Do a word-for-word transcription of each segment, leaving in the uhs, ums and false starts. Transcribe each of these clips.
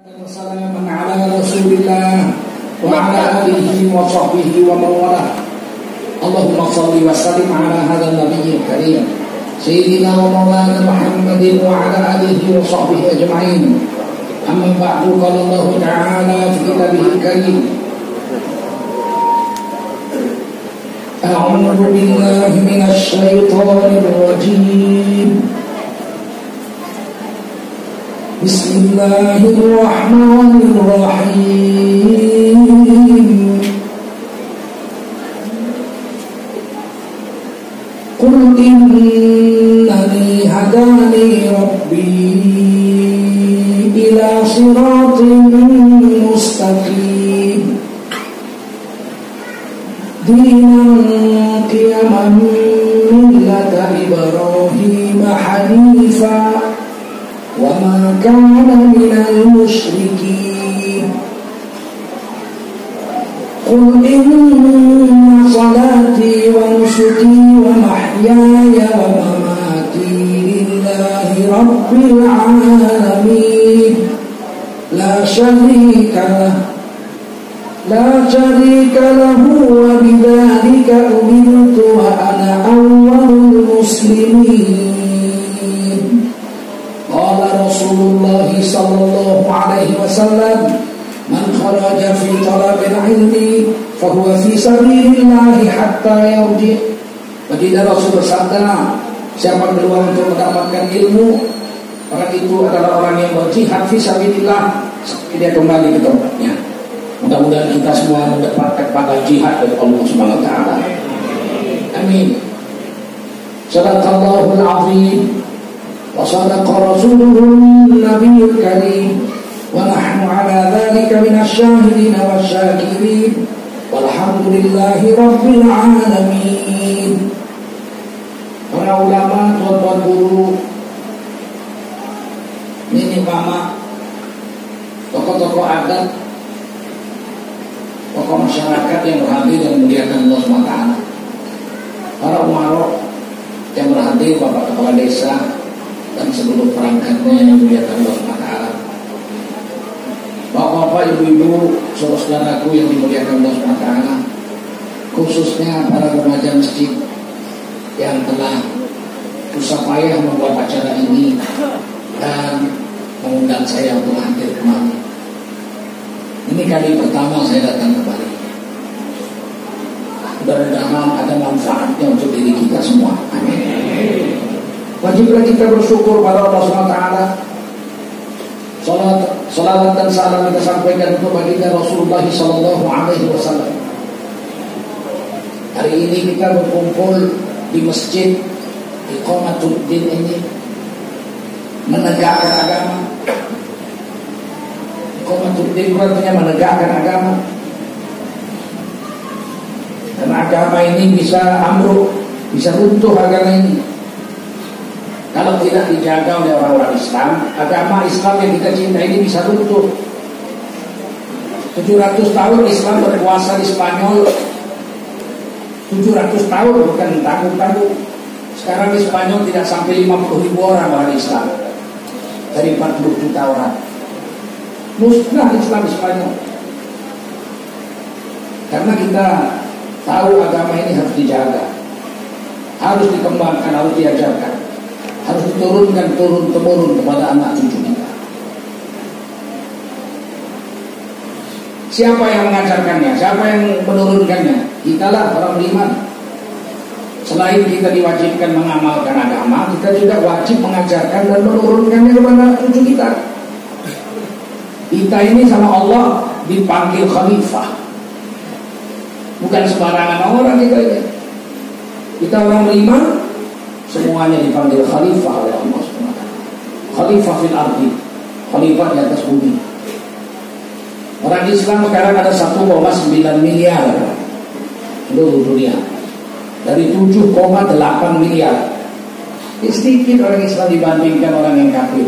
Wassalamu ala Rasulillah wa ala alihi wa sahbihi wa mawalah. Allahumma salli wa sallim ala hadha nabiyil karim Sayyidina wa maulana Muhammadin wa ala alihi wa sahbihi ajma'in. Amma ba'du, qala Allah ta'ala fi kitabihil karim, a'udzu billahi minasy syaithanir rajim. Bismillahirrahmanirrahim. Qul innani hadani rabbi ila siratin mustaqim dinan qiyaman millata Ibrahim hanifa wa ma kana minal musyrikin. Qul inna salati wa nusuki wa mahyaya wa mamati lillahi rabbil alamin la syarika lah la syarika lahu wa bidzalika umirtu wa ana awwalul muslimin. Qala Rasulullah sallallahu alaihi wasallam, man kharaja fi talabil ilmi fahuwa fi sabilillah hatta yarji. Baginda Rasul bersabda, siapa keluar untuk mendapatkan ilmu, orang itu adalah orang yang berjihad fi sabilillah sampai dia kembali ke tempatnya. Mudah-mudahan kita semua mendapatkan pada jihad dari Allah Subhanahu wa taala. Amin. Sadaqallahul azim wa sadaqa rasuluhun nabiyul karim wa nahnu ala dzalika minasy syahidin wasyakirin walhamdulillahi rabbil alamin. Para ulama, tuan-tuan guru, nini mama, tokoh-tokoh adat, tokoh masyarakat yang berhadir dan memuliakan Allah subhanahu wa taala, para umarok yang berhadir, bapak kepala desa dan seluruh perangkatnya yang memuliakan Allah subhanahu wa taala, bapak-bapak, ibu-ibu, saudara-saudaraku yang dimuliakan Allah subhanahu wa taala, khususnya para remaja masjid yang telah susah payah membuat acara ini dan mengundang saya untuk hadir kemari. Ini kali pertama saya datang kembali. Mudah-mudahan ada manfaatnya untuk diri kita semua. Amin. Wajiblah kita bersyukur pada Allah subhanahu wa taala. Salat, salat dan salam kita sampaikan untuk baginda Rasulullah sallallahu alaihi wasallam. Hari ini kita berkumpul di masjid Iqamatuddin ini menegakkan agama. Iqamatuddin artinya menegakkan agama. Dan agama ini bisa ambruk, bisa runtuh agama ini kalau tidak dijaga oleh orang-orang Islam. Agama Islam yang kita cinta ini bisa runtuh. tujuh ratus tahun Islam berkuasa di Spanyol. tujuh ratus tahun bukan tanggung-tanggung. Sekarang di Spanyol tidak sampai lima puluh ribu orang orang Islam dari empat puluh juta orang. Musnah Islam di Spanyol. Karena kita tahu agama ini harus dijaga, harus dikembangkan, harus diajarkan, harus diturunkan turun-temurun kepada anak cucu kita. Siapa yang mengajarkannya? Siapa yang menurunkannya? Kitalah orang beriman. Selain kita diwajibkan mengamalkan agama, kita juga wajib mengajarkan dan menurunkannya kepada cucu kita. Kita ini sama Allah dipanggil khalifah. Bukan sembarangan orang kita ini. Kita orang beriman, semuanya dipanggil khalifah oleh Allah subhanahu wa taala. Khalifah fil ardi, khalifah di atas bumi. Orang Islam sekarang ada satu koma sembilan miliar seluruh dunia, dari tujuh koma delapan miliar. Sedikit orang Islam dibandingkan orang yang kafir.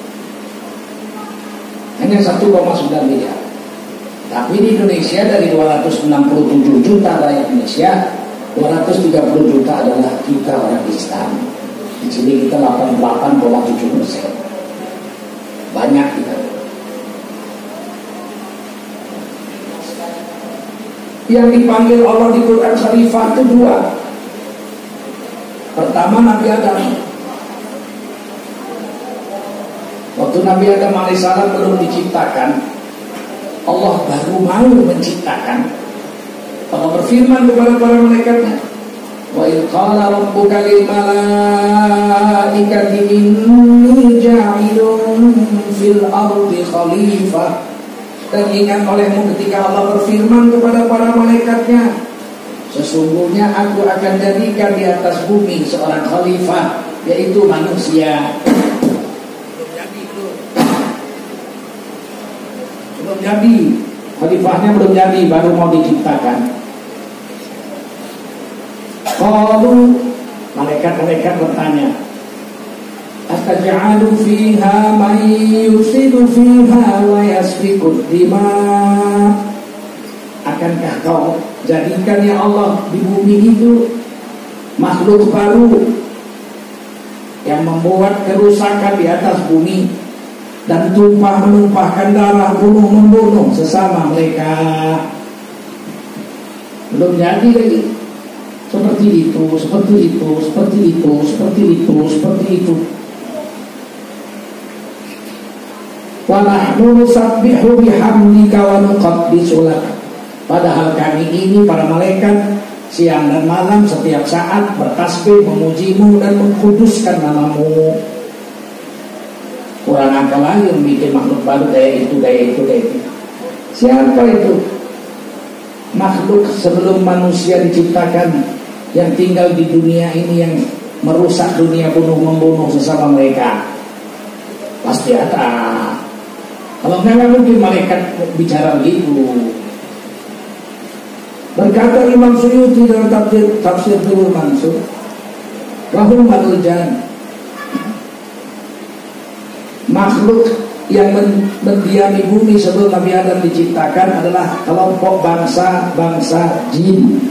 Hanya satu koma sembilan miliar. Tapi di Indonesia dari dua ratus enam puluh tujuh juta rakyat Indonesia, dua ratus tiga puluh juta adalah kita orang Islam. Di sini kita delapan puluh delapan koma tujuh persen. Banyak kita. Yang dipanggil Allah di Quran khalifah itu dua. Pertama Nabi Adam. Waktu Nabi Adam alaihissalam belum diciptakan, Allah baru mau menciptakan. Allah berfirman kepada para malaikatnya, wa idh qala rabbuka lil malaikati inni ja'ilun fil ardi khalifah. Dan ingat olehmu ketika Allah berfirman kepada para malaikatnya, sesungguhnya aku akan jadikan di atas bumi seorang khalifah, yaitu manusia. Belum jadi belum. Belum jadi. Khalifahnya belum jadi, baru mau diciptakan. Qalu, malaikat-malaikat bertanya, ataj'alu fiha man yufsidu fiha wa yasfiku dima. Akankah kau jadikan ya Allah di bumi itu makhluk baru yang membuat kerusakan di atas bumi dan tumpah menumpahkan darah, bunuh membunuh sesama mereka? Belum jadi lagi. Seperti itu, seperti itu, seperti itu, seperti itu, seperti itu. Wa nahnu nusabbihu bihamdika wa nuqaddisu lak. Padahal kami ini para malaikat siang dan malam setiap saat bertasbih memujimu dan mengkuduskan namamu. Kurang akal lagi yang bikin makhluk baru daya itu, daya itu, daya itu. Siapa itu? Makhluk sebelum manusia diciptakan yang tinggal di dunia ini, yang merusak dunia, bunuh membunuh sesama mereka. Pasti ada. Kalau enggak mungkin malaikat bicara begitu. Berkata Imam Suyuti dalam tafsir tafsir Durrul Mansur, wahum manujan, makhluk yang mendiami bumi sebelum Nabi Adam diciptakan adalah kelompok bangsa-bangsa jin.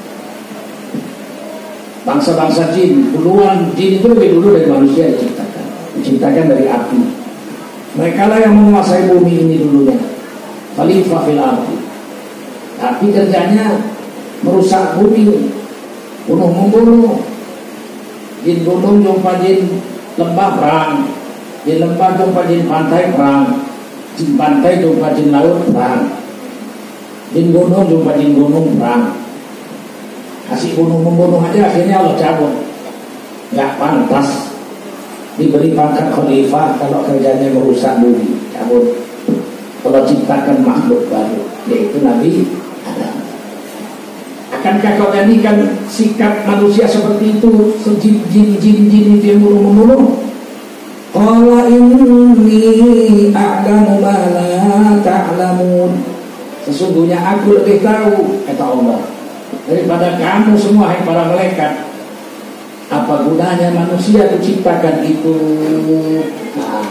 Bangsa-bangsa jin, duluan jin itu lebih dulu dari manusia diciptakan. Diciptakan dari api. Mereka lah yang menguasai bumi ini dulunya. Khalifah fil ardi. Tapi kerjanya merusak bumi, bunuh membunuh. Jin gunung jumpa jin lembah perang, jin lembah jumpa jin pantai perang, jin pantai jumpa jin laut perang, jin gunung jumpa jin gunung perang. Kasih bunuh membunuh aja akhirnya Allah cabut. Gak pantas diberi pangkat khalifah kalau kerjanya merusak bumi. Cabut. Allah ciptakan makhluk baru, yaitu Nabi Adam. Akankah kau jadikan sikap manusia seperti itu? Sejin-jin-jin itu yang bunuh-membunuh. Qala inni a'lamu ma la ta'lamun. Sesungguhnya aku lebih tahu, kata Allah, daripada kamu semua hai para malaikat. Apa gunanya manusia diciptakan itu? Nah,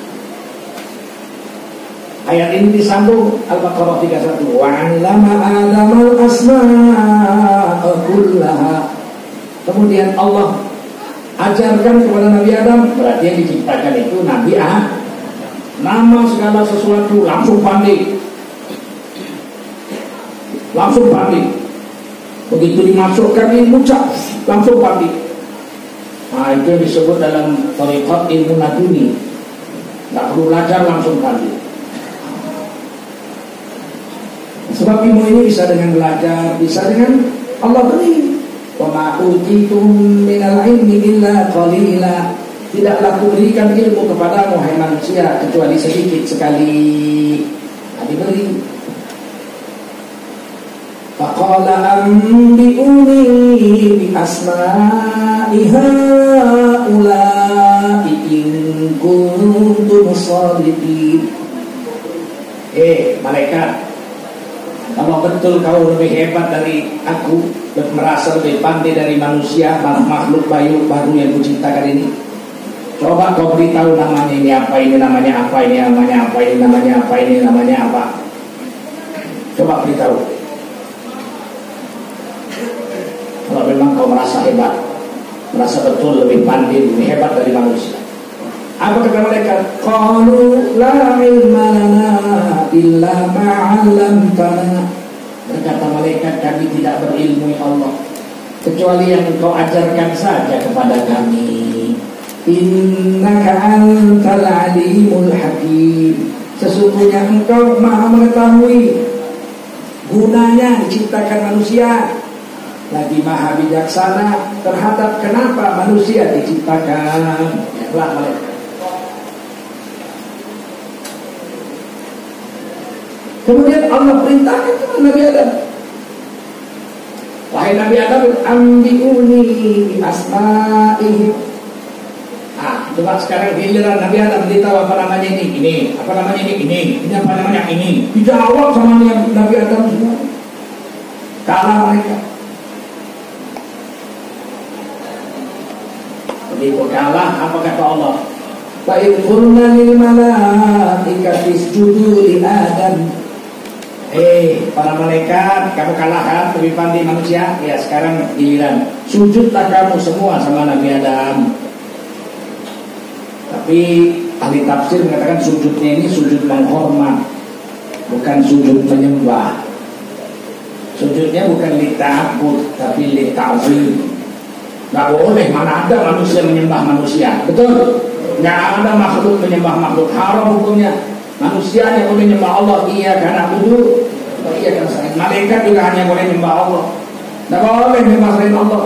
ayat ini disambung Al-Baqarah tiga puluh satu. Wa 'allama Adama al-asma'a kullaha. Kemudian Allah ajarkan kepada Nabi Adam, berarti yang diciptakan itu Nabi Adam. Nama segala sesuatu langsung pandai. Langsung pandai. Begitu dimasukkan ilmu cap, langsung pandai. Nah, itu yang disebut dalam thariqat ilmu laduni. Tidak perlu belajar, langsung pandai. Sebab ilmu ini bisa dengan belajar, bisa dengan Allah beri. Wa ma utitum minal ilmi illa qalila. Tidaklah kuberikan ilmu kepadamu hai manusia kecuali sedikit sekali. Nah, diberi. Faqala anbi'uni bi asma'i haula'i in kuntum shadiqin. Eh, malaikat, kalau betul kau lebih hebat dari aku, merasa lebih pandai dari manusia, makhluk bayu baru yang kuciptakan ini, coba kau beritahu namanya ini apa, ini namanya apa, ini namanya apa, ini namanya apa, ini namanya apa. Coba beritahu. Kalau memang kau merasa hebat, merasa betul lebih pandai, lebih hebat dari manusia. Apa kata mereka? Qalu la ilma lana illa ma 'allamtana Berkata malaikat, kami tidak berilmu ya Allah, kecuali yang engkau ajarkan saja kepada kami. Innaka antal alimul hakim. Sesungguhnya engkau maha mengetahui gunanya diciptakan manusia, lagi maha bijaksana terhadap kenapa manusia diciptakan. Ya, malaikat. Kemudian Allah perintahkan kepada Nabi Adam, wahai Nabi Adam, ambiuni bi asma'ihim. Ah, coba sekarang giliran Nabi Adam beritahu apa namanya ini, ini, apa namanya ini, ini, ini apa namanya ini. Dijawab sama Nabi Adam semua. Kalah mereka. Begitu kalah, apa kata Allah? Wa idh qulna lil malaikati isjudu li Adam. Eh, para malaikat, kamu kalah kan, lebih pandai manusia. Ya, sekarang giliran sujudlah kamu semua sama Nabi Adam. Tapi ahli tafsir mengatakan sujudnya ini sujud menghormat, bukan sujud menyembah. Sujudnya bukan li ta'bud, tapi li ta'zim. Gak boleh, mana ada manusia menyembah manusia. Betul? Gak ada makhluk menyembah makhluk, haram hukumnya. Manusia yang boleh menyembah Allah, iya karena dulu, iya karena saya. Malaikat juga hanya boleh menyembah Allah, tidak boleh menyembah selain Allah.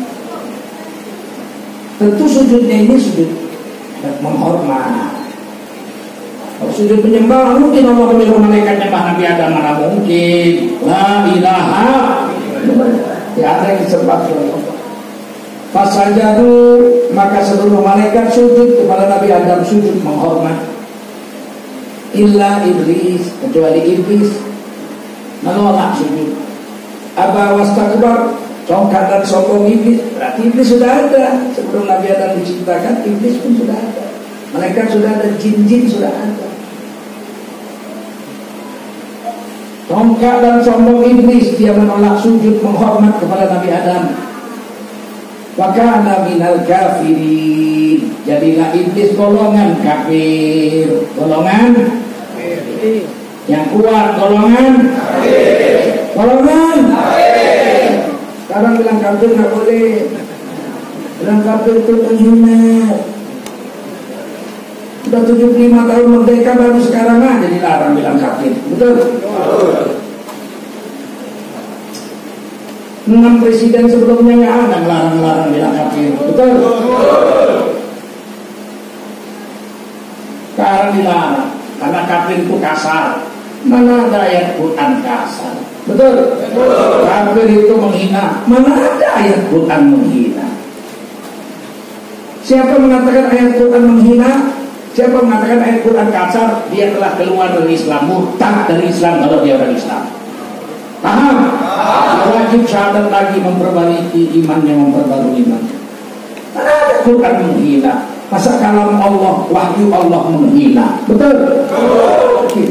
Tentu sujudnya ini sujud menghormat. Kalau sujud menyembah, mungkin Allah menyuruh malaikat menyembah Nabi Adam, mana mungkin. La ilaha, tidak ada yang disembah oleh Allah. Fasajadu, maka seluruh malaikat sujud kepada Nabi Adam, sujud menghormat. Illa iblis, kecuali iblis menolak sujud. Aba wastakbar, congkak dan sombong iblis. Berarti iblis sudah ada sebelum Nabi Adam diciptakan. Iblis pun sudah ada, malaikat sudah ada, jin-jin sudah ada. Congkak dan sombong iblis, dia menolak sujud menghormat kepada Nabi Adam. Wa kana minal kafirin, jadilah iblis golongan kafir. Golongan kafir. Yang kuat golongan kafir. Golongan kafir. Sekarang bilang kafir nggak boleh. Bilang kafir itu menghina. Sudah tujuh puluh lima tahun merdeka, baru sekarang aja dilarang bilang kafir. Betul? Betul. Enam presiden sebelumnya nggak ada melarang-larang bilang kafir. Betul? Betul. Sekarang dilarang karena kafir itu kasar. Mana ada ayat Quran kasar? Betul? Betul. Kafir itu menghina. Mana ada ayat Quran menghina? Siapa mengatakan ayat Quran menghina? Siapa mengatakan ayat Quran kasar? Dia telah keluar dari Islam, murtad dari Islam kalau dia orang Islam. Paham? Wajib syahadat lagi, memperbaiki imannya, memperbarui iman. Karena ada Quran menghina. Masa kalam Allah, wahyu Allah menghina? Betul? Betul.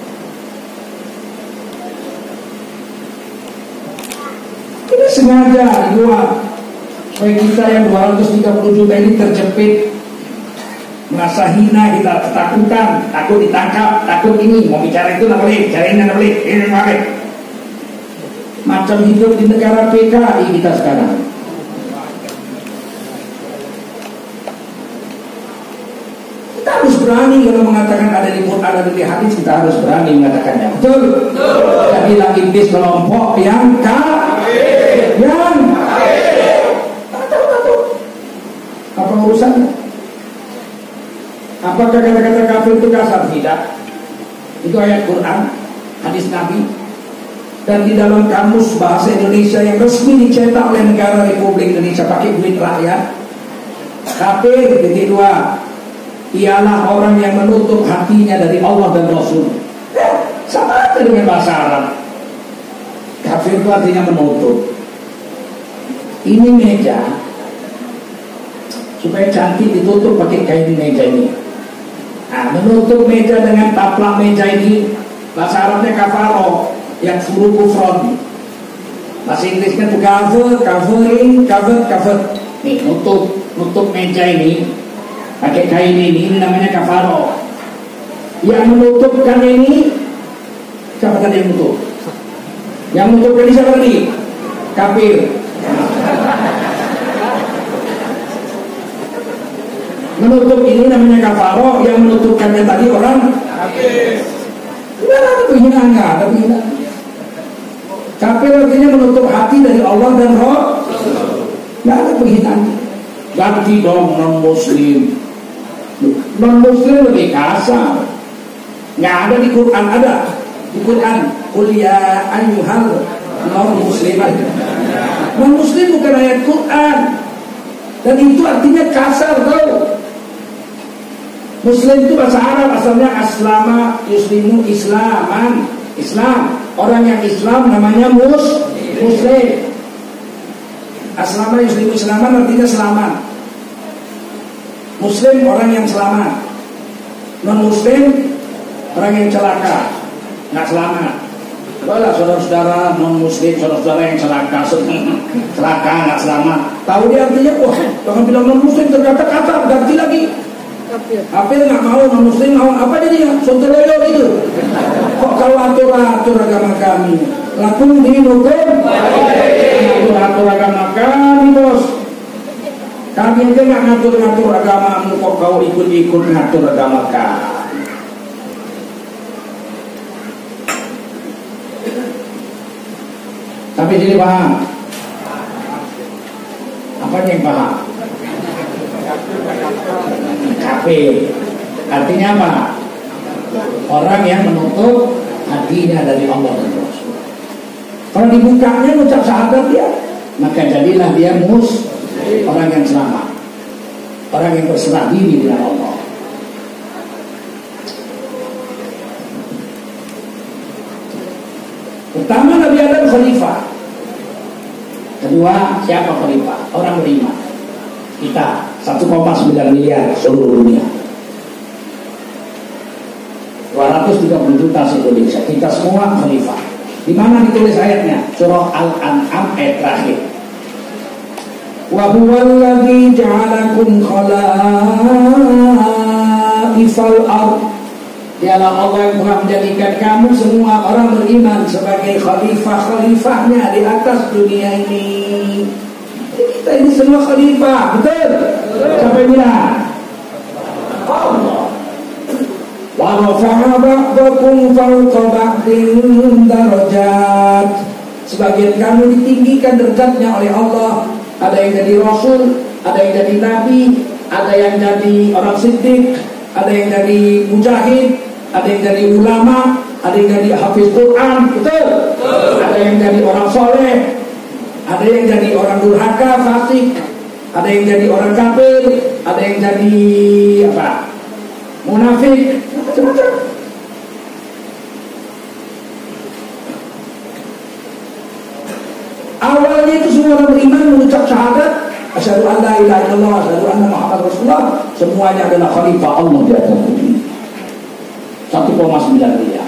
Ini sengaja dibuat supaya kita yang dua ratus tiga puluh juta ini terjepit, merasa hina, kita ketakutan, takut ditangkap, takut ini, mau bicara itu nggak boleh, bicara ini nggak boleh, ini nggak boleh. Macam hidup di negara P K I kita sekarang. Kita harus berani kalau mengatakan ada di Quran, ada di hadis, kita harus berani mengatakannya. Betul? Betul. Jadilah iblis kelompok yang kafir. Yang kafir. Tak tahu, tak tahu. Apa urusannya? Apakah kata-kata kafir itu kasar? Tidak. Itu ayat Quran, hadis Nabi. Dan di dalam kamus bahasa Indonesia yang resmi dicetak oleh negara Republik Indonesia pakai duit rakyat, kafir titik dua ialah orang yang menutup hatinya dari Allah dan Rasul. Ya, sama aja dengan bahasa Arab. Kafir itu artinya menutup. Ini meja supaya cantik ditutup pakai kain meja ini. Nah, menutup meja dengan taplak meja ini bahasa Arabnya kafaro, yang suruh kufron. Bahasa Inggrisnya tuh cover, covering, cover, cover. Nih, nutup, nutup meja ini pakai kain ini, ini namanya kafaro. Yang menutupkan ini siapa tadi yang nutup? Yang menutupkan ini siapa tadi? Kafir. Menutup ini namanya kafaro, yang menutupkannya tadi orang kafir. Tidak ada penghinaan, nggak ada penghinaan. Kafir artinya menutup hati dari Allah dan Roh. Nggak ada penghinaan. Ganti dong non muslim. Non muslim lebih kasar. Nggak ada di Quran, ada di Quran. Qul ya ayyuhal non muslimat. Non muslim bukan ayat Quran. Dan itu artinya kasar, tau. Muslim itu bahasa Arab, asalnya aslama yuslimu islaman, Islam. Orang yang Islam namanya mus muslim. Aslama yuslimu islaman artinya selamat. Muslim orang yang selamat. Non muslim orang yang celaka, nggak selamat. Baiklah saudara-saudara non muslim, saudara-saudara yang celaka, celaka nggak selamat. Tahu dia artinya, wah jangan bilang non muslim ternyata kata, ganti lagi. Kafir nggak mau, non muslim mau, apa jadinya? Sontoloyo gitu. Kok kalau atur-atur agama kami, lakum dinukum, atur-atur agama kami bos. Kami aja nggak ngatur-ngatur agamamu, kok kau ikut-ikut ngatur agama kami. Tapi jadi paham? Apa yang paham? Kafir artinya apa? Orang yang menutup hatinya dari Allah dan Rasul. Kalau dibukanya mengucap syahadat dia, maka jadilah dia mus, orang yang selamat, orang yang berserah diri dengan Allah. Pertama Nabi Adam khalifah. Kedua siapa khalifah? Orang beriman. Kita satu koma sembilan miliar seluruh dunia, dua ratus tiga puluh juta Indonesia. Kita semua khalifah. Di mana ditulis ayatnya? Surah Al-An'am ayat terakhir. Wa huwal ladzi ja'alakum khalaifal ardh. Dialah Allah yang telah menjadikan kamu semua orang beriman sebagai khalifah-khalifahnya di atas dunia ini. Kita ini semua khalifah, betul? Siapa yang bilang? Allah. Wa rafa'a ba'dakum fawqa ba'din darajat. Sebagian kamu ditinggikan derajatnya oleh Allah. Ada yang jadi rasul, ada yang jadi nabi, ada yang jadi orang siddiq, ada yang jadi mujahid, ada yang jadi ulama, ada yang jadi hafiz Quran, betul? Ada yang jadi orang soleh, ada yang jadi orang durhaka, fasik, ada yang jadi orang kafir, ada yang jadi apa? Munafik, macam-macam. Awalnya itu semua orang beriman mengucap syahadat, asyhadu an la ilaha illallah, asyhadu anna Muhammad Rasulullah, semuanya adalah khalifah Allah di atas bumi. satu koma sembilan miliar.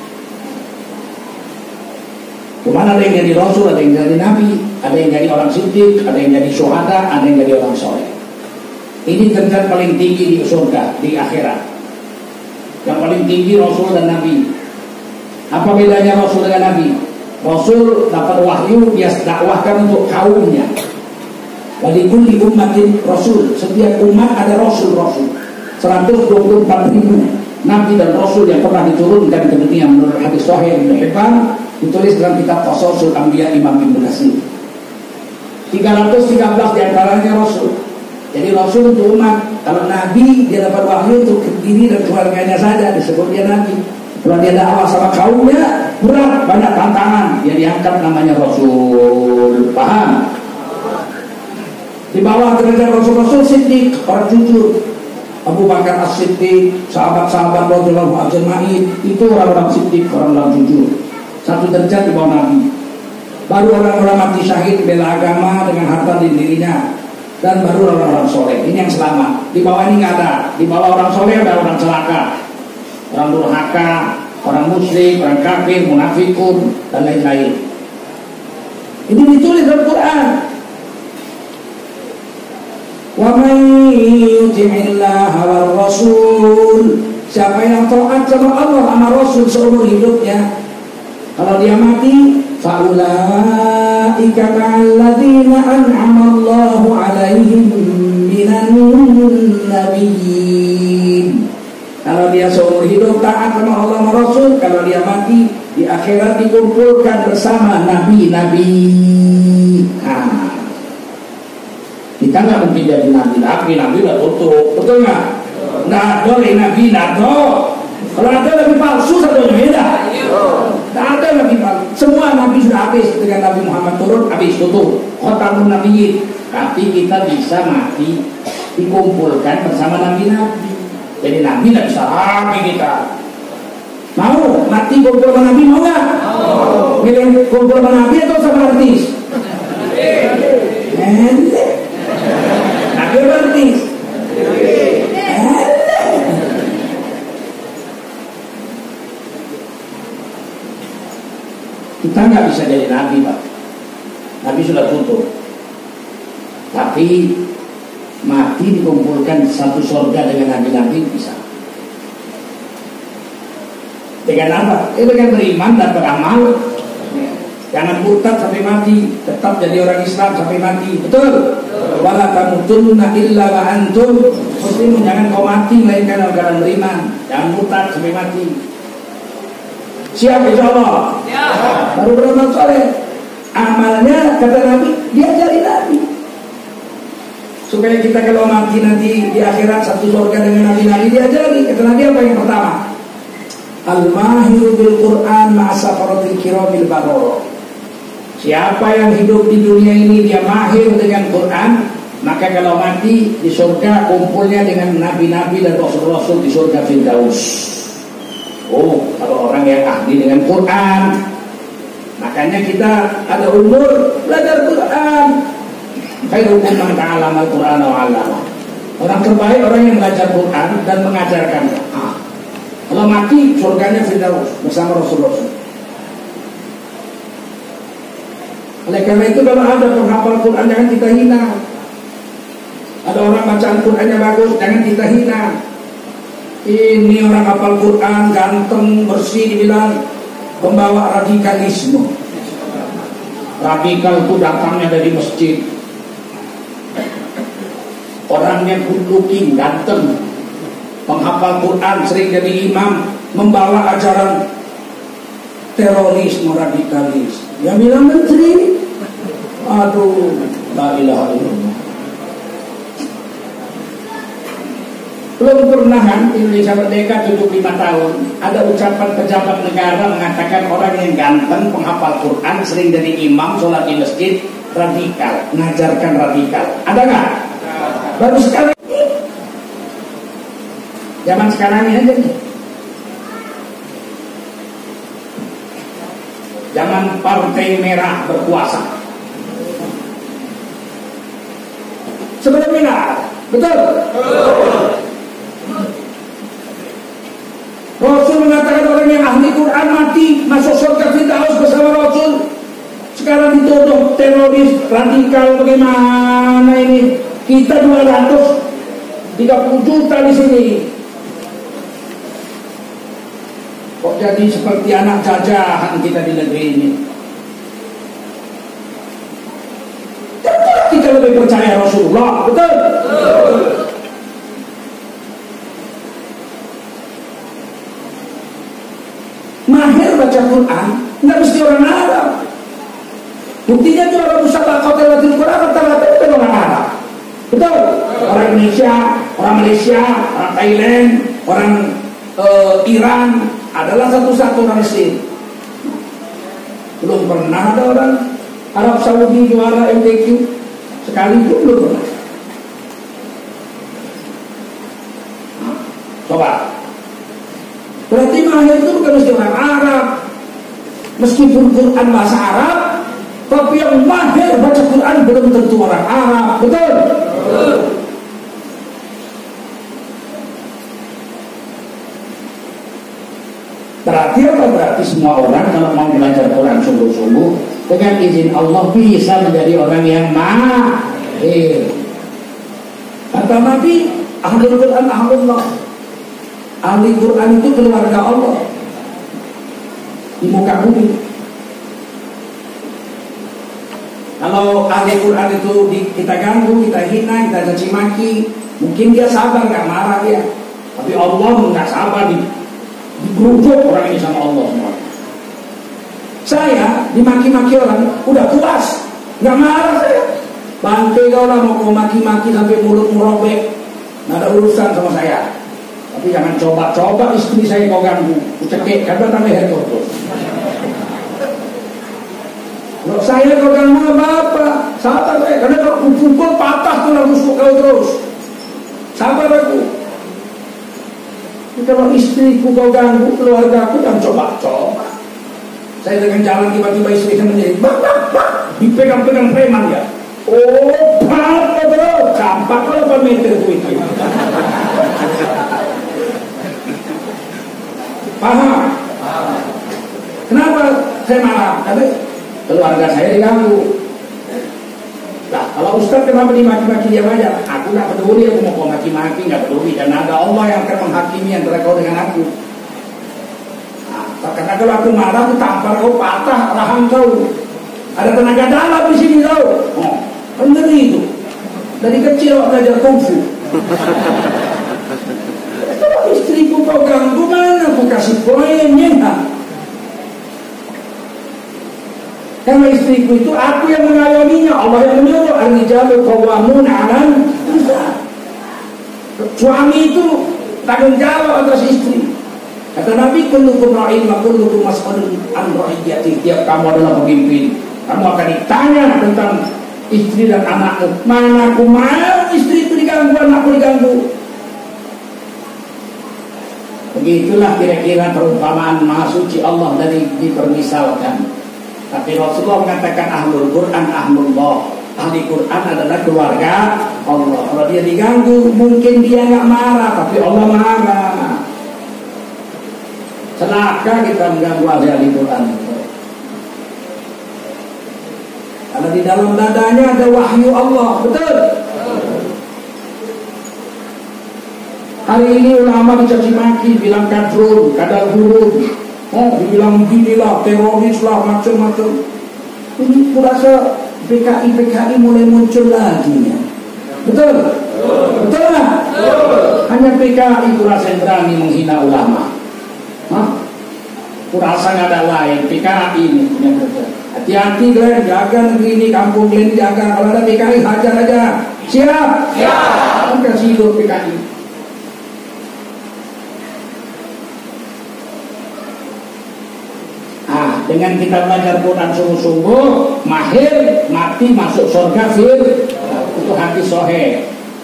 Kemana ada yang jadi rasul, ada yang jadi nabi, ada yang jadi orang siddiq, ada yang jadi syuhada, ada yang jadi orang soleh. Ini derajat paling tinggi di surga, di akhirat. Yang paling tinggi rasul dan nabi. Apa bedanya rasul dengan nabi? Rasul dapat wahyu, dia dakwahkan untuk kaumnya. Walikulli ummatin rasul, setiap umat ada rasul-rasul. seratus dua puluh empat ribu nabi dan rasul yang pernah diturunkan ke dunia menurut hadis sahih Ibnu Hibban, ditulis dalam kitab Qasasul Anbiya Imam Ibnu Katsir. tiga ratus tiga belas diantaranya rasul. Jadi rasul untuk umat. Kalau nabi dia dapat wahyu untuk diri dan keluarganya saja, disebut dia nabi. Kalau dia dakwah sama kaumnya berat, banyak tantangan, dia diangkat namanya rasul. Paham? Di bawah derajat rasul-rasul siddiq, orang jujur. Abu Bakar As-Siddiq, sahabat-sahabat radhiyallahu ajma'in, itu orang-orang siddiq, orang-orang jujur. Satu derajat di bawah nabi. Baru orang-orang mati syahid bela agama dengan harta di dirinya. Dan baru orang-orang soleh. Ini yang selamat. Di bawah ini nggak ada. Di bawah orang soleh ada orang celaka, orang durhaka, orang musyrik, orang kafir, munafikun, dan lain-lain. Ini ditulis dalam Quran. Wa may yuti'illaha war rasul, siapa yang taat sama Allah sama Rasul seumur hidupnya, kalau dia mati Faulaika ma'alladzina an'ama Allahu 'alaihim minan nabiyyin. Kalau dia seumur hidup taat sama Allah dan Rasul, kalau dia mati di akhirat dikumpulkan bersama nabi-nabi. Nah, kita nggak mungkin jadi nabi, nabi nabi udah tutup, betul nggak? Nggak ada nabi, nggak ada. Kalau ada nabi palsu satunya beda. Nggak ada nabi palsu. Semua nabi sudah habis dengan Nabi Muhammad turun, habis tutup. Khatamun nabiyyin. Tapi kita bisa mati dikumpulkan bersama nabi-nabi. Jadi nabi tidak bisa lagi kita. Mau mati kumpul sama nabi, mau nggak? Mau. Milih kumpul sama nabi atau sama artis? Ente. Nabi atau artis? Ente. Kita nggak bisa jadi nabi, Pak. Nabi sudah tutup. Tapi mati dikumpulkan satu surga dengan nabi-nabi bisa. Dengan apa? Eh, dengan beriman dan beramal. Jangan murtad sampai mati, tetap jadi orang Islam sampai mati. Betul? Wala tamutunna illa wa antum muslimun. Jangan kau mati melainkan dalam beriman. Jangan murtad sampai mati. Siap insyaallah? Ya. Baru beramal soleh. Amalnya kata Nabi, diajari Nabi. Supaya kita kalau mati nanti di akhirat satu surga dengan nabi-nabi diajari. Kata Nabi apa yang pertama? Al-mahiru bil Qur'an ma'asafaratil kiramil baroro. Siapa yang hidup di dunia ini dia mahir dengan Quran, maka kalau mati di surga kumpulnya dengan nabi-nabi dan rasul-rasul di surga Firdaus. Oh, kalau orang yang ahli dengan Quran. Makanya kita ada umur belajar Quran. Khairukum man ta'allama al-Qur'ana wa 'allama. Orang terbaik orang yang belajar Quran dan mengajarkan. Ah. Kalau mati surganya Firdaus bersama Rasul-Rasul. Oleh karena itu kalau ada penghafal Quran jangan kita hina. Ada orang bacaan Qurannya bagus, jangan kita hina. Ini orang hafal Quran ganteng, bersih, dibilang pembawa radikalisme. Radikal itu datangnya dari masjid. Orangnya good looking, ganteng, penghafal Quran, sering jadi imam, membawa ajaran terorisme, radikalis. Yang bilang menteri, aduh, la ilaha illallah. Belum pernah kan Indonesia merdeka tujuh puluh lima tahun ada ucapan pejabat negara mengatakan orang yang ganteng, penghafal Quran, sering jadi imam, sholat di masjid, radikal, mengajarkan radikal. Ada nggak? Baru sekali ini. Zaman sekarang ini aja nih. Zaman Partai Merah berkuasa. Sebelumnya, betul? Rasul mengatakan orang yang ahli Quran mati masuk surga Firdaus bersama Rasul. Sekarang dituduh teroris radikal, bagaimana ini? Kita dua ratus tiga puluh juta di sini. Kok jadi seperti anak jajahan kita di negeri ini? Tentu kita lebih percaya Rasulullah, betul? Betul. Mahir baca Quran, nggak mesti orang Arab. Buktinya tuh orang musabaqah tilawatil Quran rata-rata itu orang Arab. Betul? Orang Indonesia, orang Malaysia, orang Thailand, orang uh, Iran adalah satu-satu orang Mesir. Belum pernah ada orang Arab Saudi juara M T Q sekali pun belum pernah. Nah, coba. Berarti mahir itu bukan mesti orang Arab. Meskipun Quran bahasa Arab, tapi yang mahir baca Quran belum tentu orang Arab. Betul? Betul. Berarti apa? Berarti semua orang kalau mau belajar Quran sungguh-sungguh dengan izin Allah bisa menjadi orang yang mahir. Kata Nabi, ahli Quran ahlullah. Ahli Quran itu keluarga Allah di muka bumi. Kalau ahli Quran itu di, kita ganggu, kita hina, kita caci maki, mungkin dia sabar, nggak marah dia. Tapi Allah nggak sabar, di, digerujuk orang ini sama Allah semua. Saya dimaki-maki orang, udah puas, nggak marah saya. Bantai kau lah, mau kau maki-maki sampai mulut merobek, nggak ada urusan sama saya. Tapi jangan coba-coba istri saya kau ganggu, cekik, karena tambah hebat terus. Kalau saya kau ganggu apa-apa, sabar saya, karena kalau pukul patah tuh lalu kau terus. Sabar aku. Kalau istriku kau ganggu, keluarga aku jangan coba-coba. Saya dengan jalan tiba-tiba istri saya menjadi bak bak bak, dipegang-pegang preman ya. Oh, apa bro? Campak kalau apa meter itu itu. Paham? Kenapa saya marah? Tapi keluarga saya diganggu. Nah, kalau Ustaz kenapa dimaki-maki dia aja? Aku nggak peduli, aku mau kau maki-maki nggak peduli, karena ada Allah yang akan menghakimi antara kau dengan aku. Nah, karena kalau aku marah, aku tampar kau, patah rahang kau. Ada tenaga dalam di sini kau. Oh, ngeri itu. Dari kecil aku belajar kungfu. Kalau istriku kau ganggu, mana aku kasih poinnya? Karena istriku itu aku yang mengayominya, Allah yang menyuruh. Ar-rijalu qawwamuna 'alan nisa. Suami itu tanggung jawab atas istri. Kata Nabi, kullukum ra'in wa kullukum mas'ulun an ra'iyyati. Tiap kamu adalah pemimpin, kamu akan ditanya tentang istri dan anakmu. Mana aku mau istri itu diganggu, anakku diganggu. Begitulah kira-kira perumpamaan Maha Suci Allah dari dipermisalkan. Tapi Rasulullah mengatakan ahlul Quran ahlullah. Ahli Quran adalah keluarga Allah. Kalau dia diganggu, mungkin dia nggak marah, tapi Allah marah. Celaka kita mengganggu ahli Quran. Karena di dalam dadanya ada wahyu Allah, betul? Hari ini ulama dicaci maki, bilang kadrun, kadal gurun. Oh, dibilang ginilah, teroris lah, macam-macam. Ini kurasa P K I P K I mulai muncul lagi ya. Betul? Betul? Betul nggak? Hanya P K I kurasa yang berani menghina ulama. Hah? Kurasa nggak ada lain, P K I ini yang kerja. Hati-hati kalian, jaga negeri ini, kampung kalian jaga. Kalau ada P K I hajar aja. Siap? Siap. Kasih hidup P K I. Dengan kita belajar Quran sungguh-sungguh, mahir, mati masuk surga fir, itu hati sohe.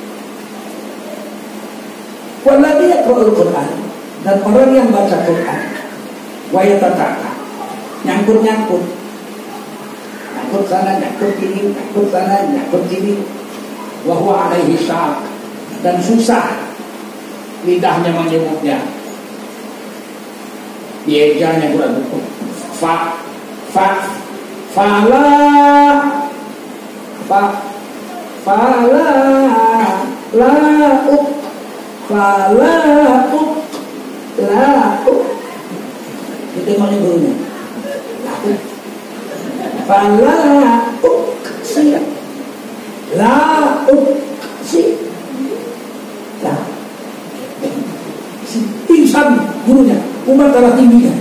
Walladzi yaqra'ul Quran, dan orang yang baca Quran, wa yatataka, nyangkut-nyangkut, nyangkut sana, nyangkut sini, nyangkut sana, nyangkut sini, wa huwa alaihi syaq, dan susah lidahnya menyebutnya, diejanya Quran itu. Fa, fa, fala, fa, fala, la, uk, fala, uk, la, uk. Itu mana gurunya? La, uk, fala, uk, si, la, uk, si, la, si, pingsan gurunya, umat darah tingginya.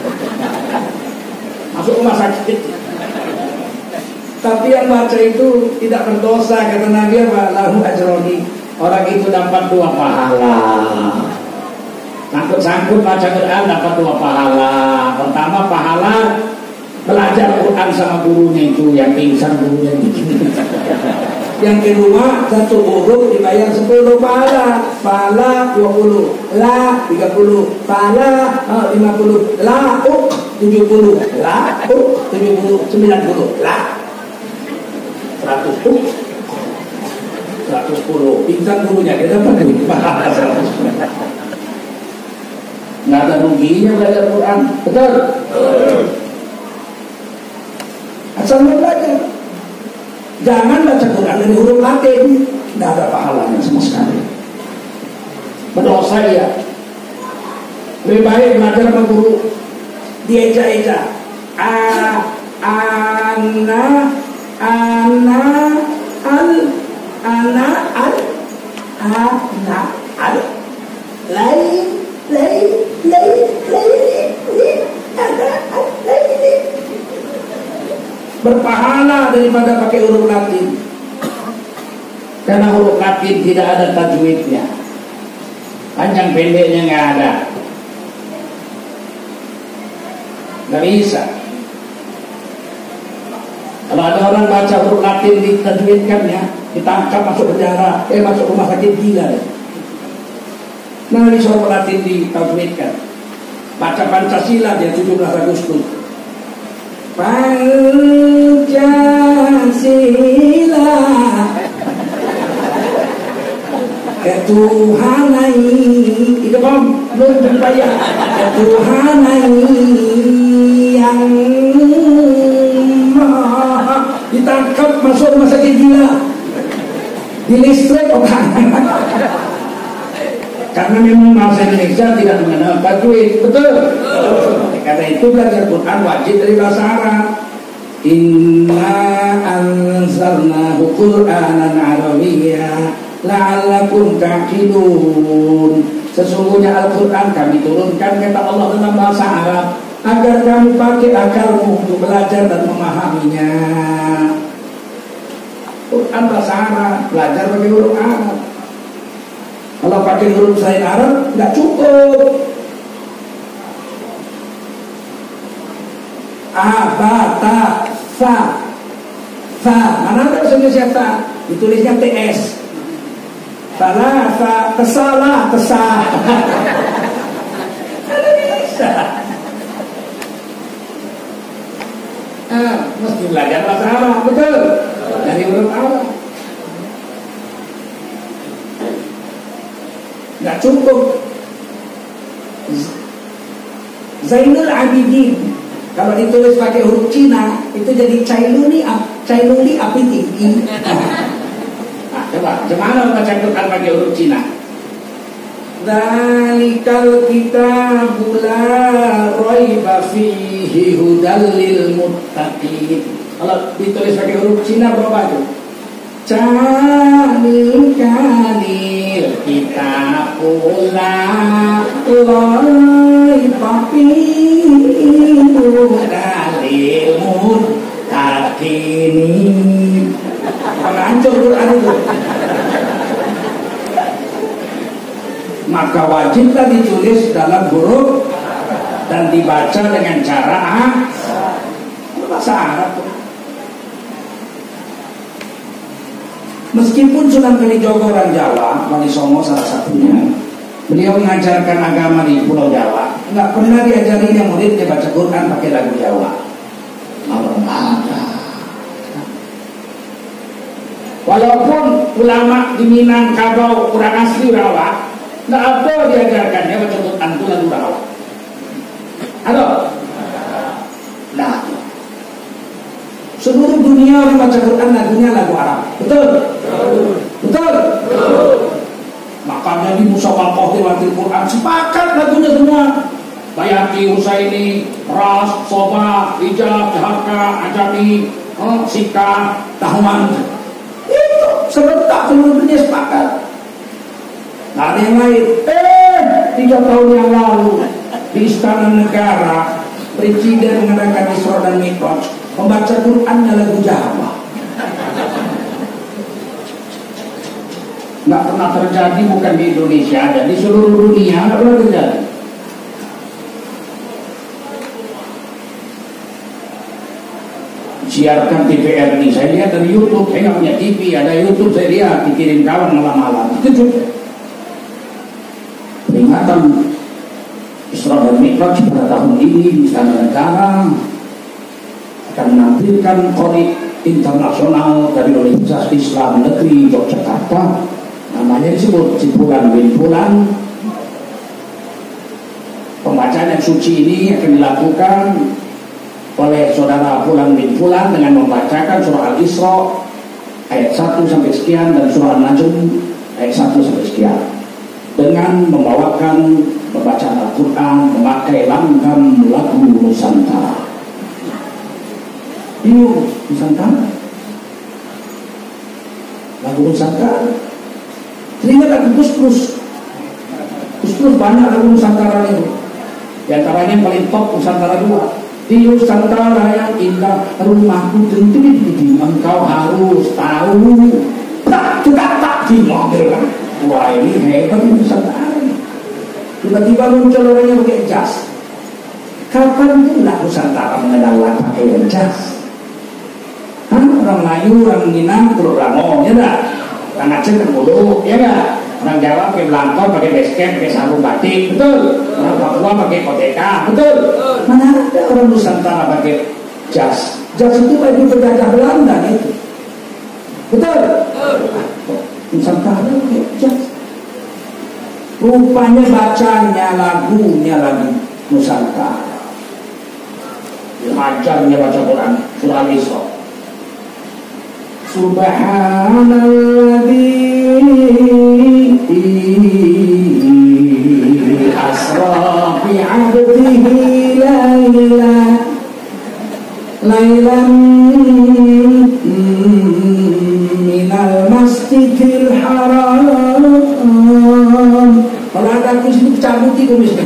Masuk rumah sakit. Tapi yang baca itu tidak berdosa, kata Nabi apa? Lahu ajroni. Orang itu dapat dua pahala. Sangkut-sangkut baca Quran dapat dua pahala. Pertama pahala belajar Quran sama gurunya itu yang pingsan gurunya itu. Yang kedua satu huruf dibayar sepuluh pahala. Pahala dua puluh, la tiga puluh, pahala oh, lima puluh, la uk tujuh puluh, la uk tujuh puluh, sembilan puluh, la seratus uk seratus sepuluh. Pingsan gurunya dia dapat duit pahala seratus sepuluh. Nggak ada ruginya belajar Quran, betul? Asal mau belajar. Jangan baca Quran dari huruf Latin, tidak ada pahalanya sama sekali. Berdosa ya. Lebih baik belajar sama guru. Dieja-eja. A, ana, a, susah daripada pakai huruf Latin. Karena huruf Latin tidak ada tajwidnya, panjang pendeknya nggak ada, nggak bisa. Kalau ada orang baca huruf Latin ditajwidkan ya, ditangkap masuk penjara, eh masuk rumah sakit gila deh. Nah disuruh Latin ditajwidkan, baca Pancasila dia tujuh belas Agustus. Pancasila ketuhanan itu bom belum berbayar ketuhanan yang ditangkap masuk rumah sakit gila, di listrik orang. Karena memang bahasa Indonesia tidak mengenal tajwid, betul? Karena itu belajar Quran wajib dari bahasa Arab. Inna anzalnahu Qur'anan Arabiyya la'allakum ta'qilun. Sesungguhnya Al-Quran kami turunkan, kata Allah, dalam bahasa Arab agar kamu pakai akalmu untuk belajar dan memahaminya. Quran bahasa Arab, belajar pakai huruf Arab. Kalau pakai huruf selain Arab nggak cukup. A, ba, ta, sa, sa. Mana ada bahasa Indonesia ta? Ditulisnya T S. Salah, sa, tesalah, tesah. Ada bisa. Ah, mesti belajar bahasa Arab, betul? Dari huruf Arab. Nggak cukup. Zainul Abidin kalau ditulis pakai huruf Cina itu jadi Cailuni Cailuni Apiti. Nah, coba gimana baca Quran pakai huruf Cina? Dzalikal kitabu la raiba fihi hudal lil muttaqin. Kalau ditulis pakai huruf Cina berapa tuh? Canil kanil kita pula loi papi dalil mutakini. Pengancur Quran itu. Maka wajiblah ditulis dalam huruf dan dibaca dengan cara ah, bahasa Arab. Meskipun Sunan Kalijogo orang Jawa, Wali Songo salah satunya, beliau mengajarkan agama di Pulau Jawa, nggak pernah diajarinya muridnya baca Quran pakai lagu Jawa. Nggak ada. Walaupun ulama di Minangkabau kurang asli Rawa, nggak ada diajarkannya baca Quran itu lagu Rawa. Ada? Nggak ada. Seluruh dunia orang baca Quran lagunya lagu Arab, betul? Betul? Betul. Makanya di Musyawarah Tilawatil Quran sepakat lagunya semua. Bayati, Husaini, Ras, Soba, Hijab, Jahaka, Ajami, oh, Sika, Tahman. Itu serentak seluruh dunia sepakat. Nah, ada yang lain. Eh, tiga tahun yang lalu di Istana Negara, Presiden mengadakan Isra dan Mi'raj, membaca Qurannya lagu Jawa. Nggak pernah terjadi, bukan di Indonesia aja, di seluruh dunia nggak pernah terjadi. Siarkan T V R ini, saya lihat dari YouTube, saya nggak punya T V, ada YouTube saya lihat, dikirim kawan malam-malam. Itu juga peringatan Isra dan Mi'raj pada tahun ini di Istana Negara akan menampilkan qori internasional dari Universitas Islam Negeri Yogyakarta, namanya disebut Cipulan bin Pulan. Pembacaan yang suci ini akan dilakukan oleh saudara Pulan bin Pulan dengan membacakan surah Al-Isra ayat satu sampai sekian dan surah An-Najm ayat satu sampai sekian, dengan membawakan pembacaan Al-Quran memakai langgam lagu Nusantara. Yuk, Nusantara, lagu Nusantara. Teringat lagu Gus-Gus. Gus-Gus banyak lagu Nusantara itu. Di antaranya yang paling top Nusantara dua. Di Nusantara yang indah, rumahku tentu di engkau harus tahu. Tak, tak, tak di mobil kan. Wah ini hebat di Nusantara. Tiba-tiba muncul orang yang pakai jas. Kapan pula Nusantara mengenal pakai jas? Hah? Orang Melayu, orang Minang, Pulau Ramo, ya enggak? Orang Aceh kan Pulau, ya enggak? Orang Jawa pakai belangkon, pakai basecamp, pakai sarung batik, betul? Orang Papua pakai koteka, betul? Mana ada orang Nusantara pakai jas? Jas itu baju penjajah Belanda itu, betul? Nusantara pakai jas. Rupanya bacanya lagunya lagu Nusantara. Dihajarnya baca Quran surah Isra. Subhanalladzi asra bi 'abdihi layla laylan minal masjidil haram. Kalau ada kuis itu cabuti kumisnya.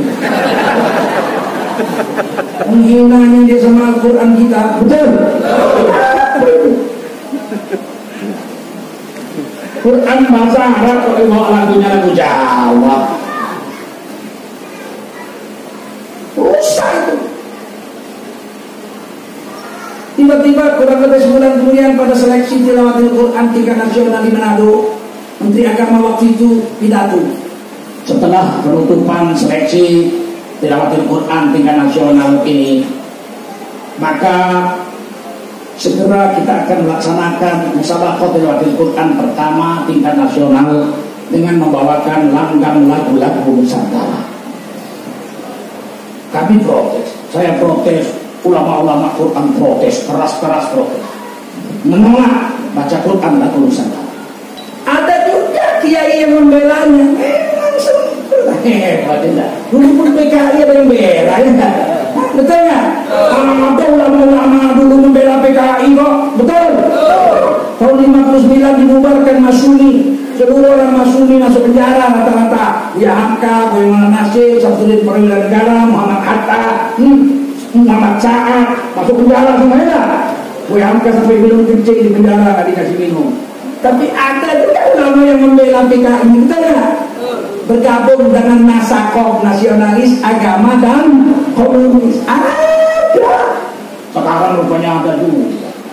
Menghinanya dia sama Al-Quran kita, betul? Quran bahasa Arab kalau mau lagunya lagu Jawa, susah itu. Tiba-tiba kurang lebih sebulan kemudian pada seleksi tilawatil Quran tingkat nasional di Manado, Menteri Agama waktu itu pidato. Setelah penutupan seleksi tilawatil Quran tingkat nasional ini, maka segera kita akan melaksanakan musabaqah tilawatil Quran pertama tingkat nasional dengan membawakan langgam lagu-lagu Nusantara. Kami protes, saya protes, ulama-ulama Quran protes, keras-keras protes, menolak baca Quran lagu Nusantara. Ada juga kiai yang membelanya. Hebat tidak? Dulu pun P K I ada yang bela, ya enggak? Betul nggak? Ada ulama-ulama dulu membela P K I kok, betul? Tahun lima puluh sembilan dibubarkan Masuni, seluruh orang Masuni masuk penjara rata-rata. Ya Hamka, Boyongan Nasir, Samsudin Perwira Negara, Muhammad Hatta, hmm, Muhammad Sa'ad masuk penjara semuanya. Boy Hamka sampai minum kencing di penjara, nggak dikasih minum. Tapi ada juga ulama yang membela P K I, betul nggak? Bergabung dengan nasakoh nasionalis agama dan komunis. Ada. Sekarang rupanya ada dulu.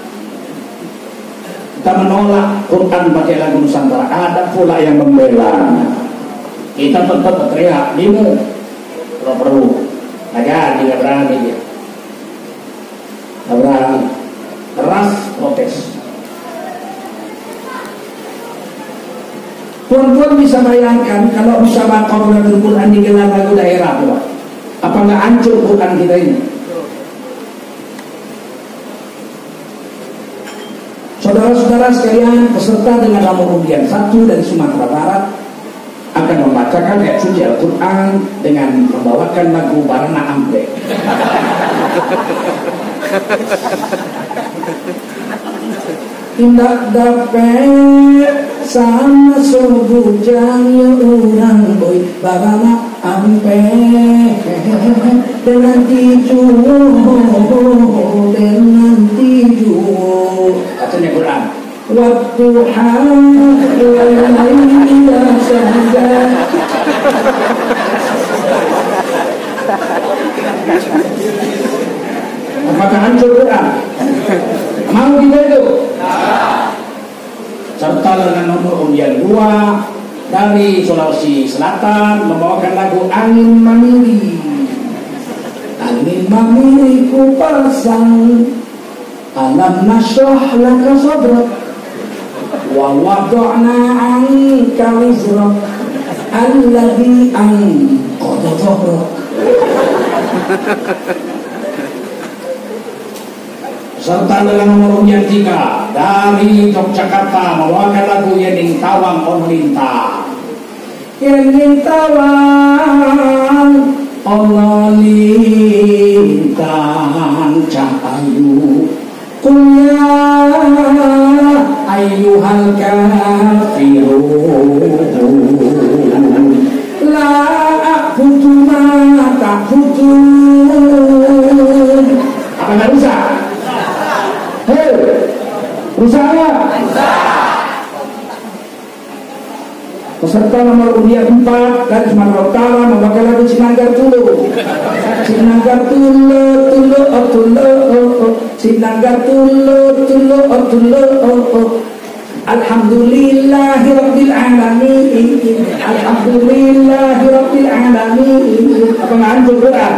Kita menolak Quran pakai lagu Nusantara. Ada pula yang membela. Kita tetap berteriak demo kalau perlu. Agar tidak berani dia. Tidak berani. Keras protes. Tuan-tuan bisa bayangkan kalau musabaqah Quran digelar lagu daerah, Pak. Apa nggak hancur Quran kita ini? Saudara-saudara sekalian, peserta dengan nomor undian satu dari Sumatera Barat akan membacakan ayat suci Al-Quran dengan membawakan lagu Barana Ampe. Tindak dapat sama sebujangnya orang boy Barana Ampe dengan tiju dengan tiju katanya Quran waktu hari tidak saja. Apakah hancur Quran? Mau kita itu? Serta dengan nomor undian dua dari Sulawesi Selatan membawakan lagu Angin Mamiri. Angin mamiri ku pasang, alam nashrah laka sadrak, wa wada'na anka wizrak, alladhi anqadha dhahrak. Serta dengan nomor undian tiga dari Yogyakarta membawakan lagu Yening Tawang On Lintang. Yening Tawang On Lintang cahayu kuya ayyuhal kafirun la a'budu ma ta'budun Peserta nomor undian empat dari Sumatera Utara memakai lagu Sinanggar Tulu. Sinanggar Tulu Tulu oh Tulu oh oh. Sinanggar Tulu Tulu oh Tulu oh oh. Alhamdulillahirabbil alamin. Alhamdulillahirabbil alamin. Apa ngantuk Quran?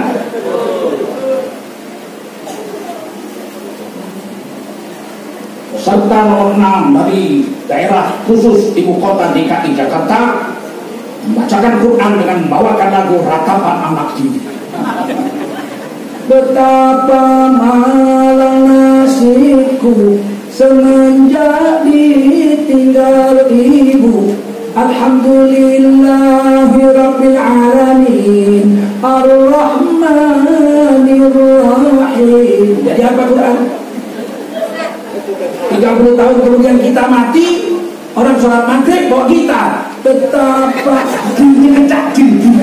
Serta nomor enam dari daerah khusus ibu kota D K I Jakarta membacakan Quran dengan membawakan lagu Ratapan Amakji. Betapa malang nasibku semenjak ditinggal ibu. Alhamdulillahirabbil alamin Ar-Rahmanir Rahim. Jadi apa Quran? tiga puluh tahun kemudian kita mati, orang sholat maghrib bawa gitar. Betapa gini-gini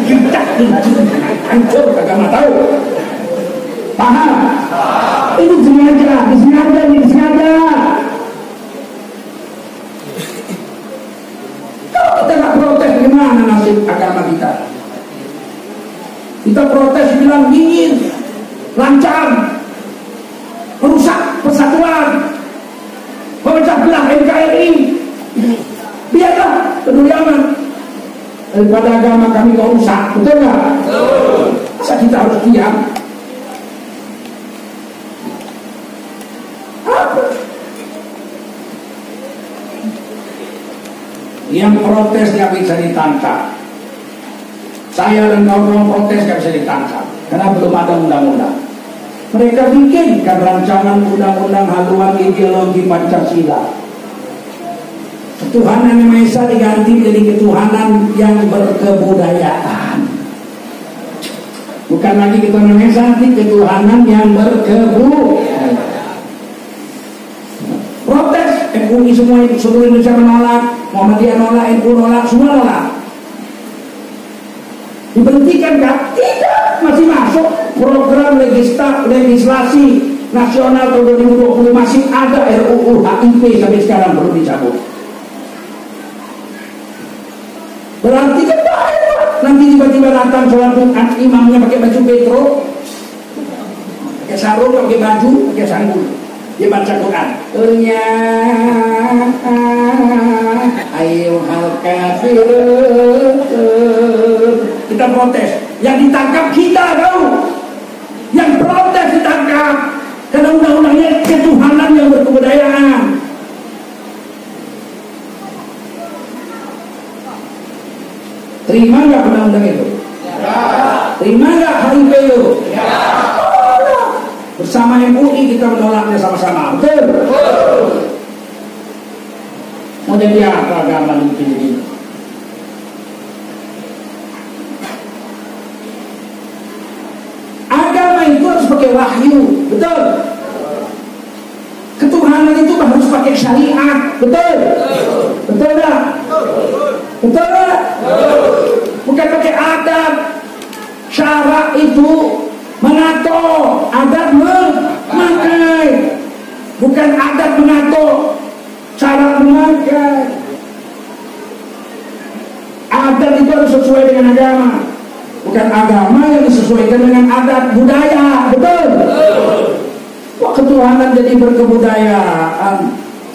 hancur, kagak mau tahu. Paham? Itu sengaja, disengaja, disengaja. Kalau kita nggak protes, gimana nasib agama kita? Kita protes bilang dingin, lancar, merusak persatuan, memecah belah N K R I. Biarlah, peduli amat. Daripada agama kami kau rusak, betul nggak? Masa kita harus diam? Apa? Yang protes nggak bisa ditangkap. Saya dan kawan-kawan protes nggak bisa ditangkap karena belum ada undang-undang. Mereka bikinkan rancangan undang-undang haluan ideologi Pancasila. Ketuhanan yang Maha Esa diganti menjadi ketuhanan yang berkebudayaan. Bukan lagi ketuhanan Maha Esa, tapi ketuhanan yang berkebudayaan. Protes, M U I semua, seluruh Indonesia menolak, Muhammadiyah nolak, N U nolak, semua nolak. Diberhentikan kan? Tidak, masih masuk program legisla, legislasi nasional tahun dua ribu dua puluh, masih ada R U U H I P sampai sekarang belum dicabut. Berarti kan bahaya. Nanti tiba-tiba datang sholat Jumat, imamnya pakai baju petro, pakai sarung, pakai baju, pakai sanggul, dia baca Quran. Enya ayo hal kafir. Kita protes, yang ditangkap kita tahu, yang protes ditangkap karena undang-undangnya ketuhanan yang berkebudayaan. Terima nggak undang-undang itu? Ya. Terima nggak H I P itu? Ya. Oh, bersama M U I kita menolaknya sama-sama. Betul? Betul. Mau jadi apa agama ini? Agama itu harus pakai wahyu, betul? Ketuhanan itu harus pakai syariat, betul? Betul nggak? Betul nggak? Bukan pakai adat. Syarak itu mengatur, adat memakai. Bukan adat mengatur, syarak memakai. Adat itu harus sesuai dengan agama, bukan agama yang disesuaikan dengan adat budaya, betul? Kok ketuhanan jadi berkebudayaan?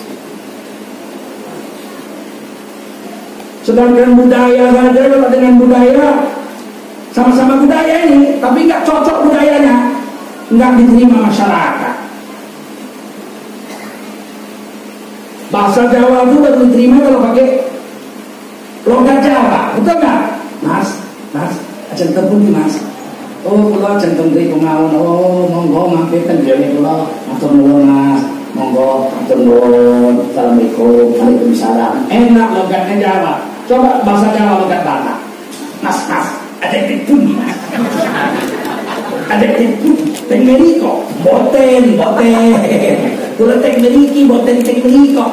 Sedangkan budaya saja, kalau dengan budaya sama-sama budaya ini, tapi nggak cocok budayanya, nggak diterima masyarakat. Bahasa Jawa itu baru diterima kalau pakai logat Jawa, betul nggak? Mas, mas, ajeng terbunyi mas. Oh, kalau ajeng tembri pengawan, oh, monggo mampir kan jadi kalau matur nuwun mas, monggo matur nuwun, assalamualaikum, waalaikumsalam. Enak logatnya Jawa. Coba bahasa Jawa logat Batak. Mas, mas, ada terbunyi mas. Ada terbunyi. Tengmeriko, boten, boten. Kalau tengmeriki, boten tengmeriko.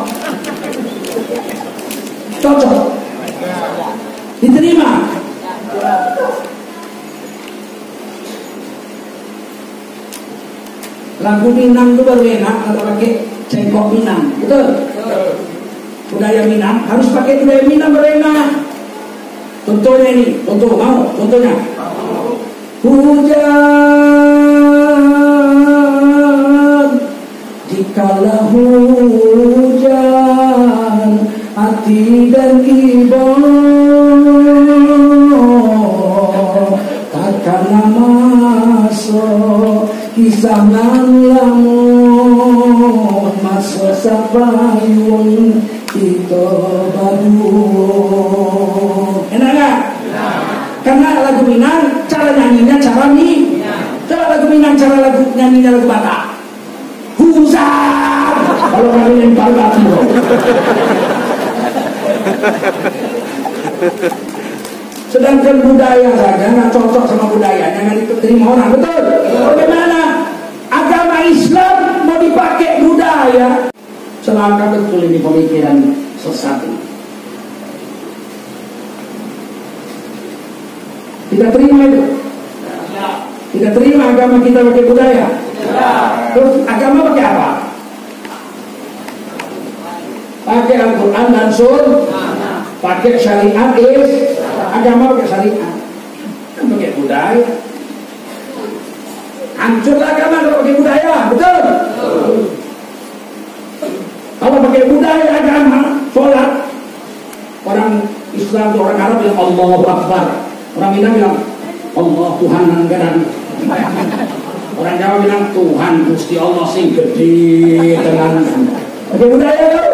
Cocok. Diterima. Lagu Minang itu baru enak kalau pakai cengkok Minang, betul? budaya Minang, harus pakai budaya Minang berenang. Contohnya ini, contoh mau, contohnya. Hujan, dikala hujan, hati dan iba takkan masuk kisah nan lamun masuk sapayung kita badu. Enak gak? Karena lagu Minang cara nyanyinya cara nih. Cara lagu Minang cara lagu nyanyinya lagu Batak. Hujan. Kalau kalian yang Batak itu. Sedangkan budaya saja nggak cocok sama budayanya, nggak diterima orang, betul? Bagaimana? Agama Islam mau dipakai budaya? Celaka betul ini pemikiran sesat ini. Tidak terima itu? Tidak terima agama kita pakai budaya? Terus agama pakai apa? Pakai Al-Quran dan Sunnah, pakai syariat is, agama pakai syariat, kan pakai budaya. Hancurlah agama kalau pakai budaya, betul? Kalau pakai budaya agama, sholat, orang Islam, orang Arab bilang Allahu Akbar, orang Minang bilang Allah Tuhan nanggaran, orang Jawa bilang Tuhan Gusti Allah sing gede tenan. Pakai budaya kan?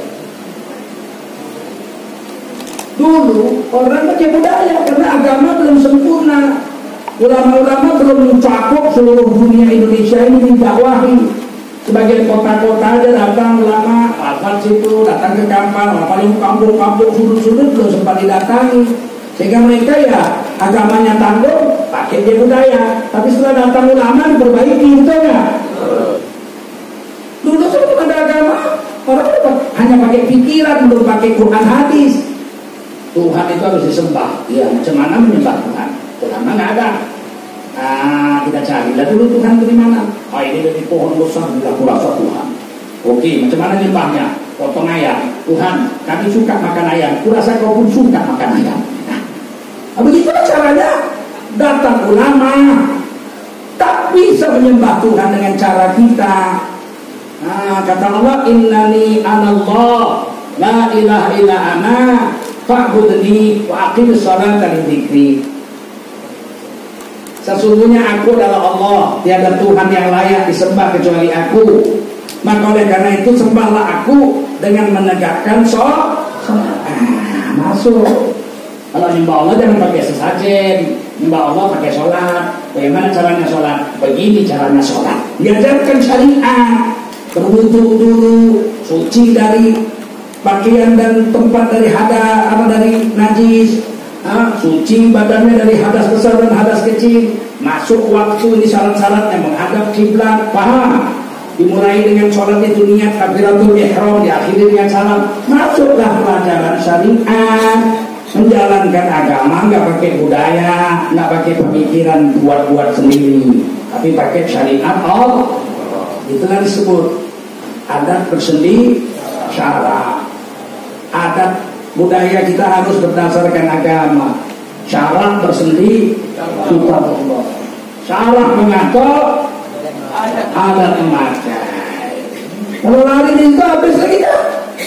Dulu orang pakai budaya karena agama belum sempurna. Ulama-ulama belum mencakup seluruh dunia Indonesia ini didakwahi. Sebagian kota-kota aja datang ulama, hafal situ, datang ke kampung, paling kampung-kampung sudut-sudut belum sempat didatangi. Sehingga mereka ya agamanya tanggung, pakai dia budaya. Tapi setelah datang ulama diperbaiki, betul nggak? Dulu sebelum ada agama, orang hanya pakai pikiran, belum pakai Quran hadis. Tuhan itu harus disembah. Ya, macam mana menyembah Tuhan? Ulama nggak ada. Nah, kita cari. Lihat dulu Tuhan itu di mana? Oh, ini dari pohon besar, bila kurasa Tuhan. Oke, macam mana nyembahnya? Potong ayam. Tuhan, kami suka makan ayam. Kurasa kau pun suka makan ayam. Nah, begitulah caranya. Datang ulama, tak bisa menyembah Tuhan dengan cara kita. Nah, kata Allah, Innani anallah, la ilaha illa ana, fa'budni wa aqimis sholata li dzikri. Sesungguhnya aku adalah Allah, tiada Tuhan yang layak disembah kecuali aku. Maka oleh karena itu sembahlah aku dengan menegakkan sholat. Ah, masuk. Kalau nyembah Allah jangan pakai sesajen, nyembah Allah pakai sholat. Bagaimana caranya sholat? Begini caranya sholat. Diajarkan syariat. Berwudu dulu, suci dari pakaian dan tempat dari hadas, apa dari najis. Ah, suci badannya dari hadas besar dan hadas kecil. Masuk waktu ini syarat-syaratnya menghadap kiblat, paham? Dimulai dengan sholat itu niat takbiratul ihram, diakhiri dengan salam. Masuklah pelajaran syariat, menjalankan agama nggak pakai budaya, nggak pakai pemikiran buat-buat sendiri, tapi pakai syariat Allah. Itulah disebut adat bersendiri syara. Adat budaya kita harus berdasarkan agama. Syarat bersendiri kitab Allah. Syarat mengatur, adat memakai. Kalau lari di situ habis lagi dah.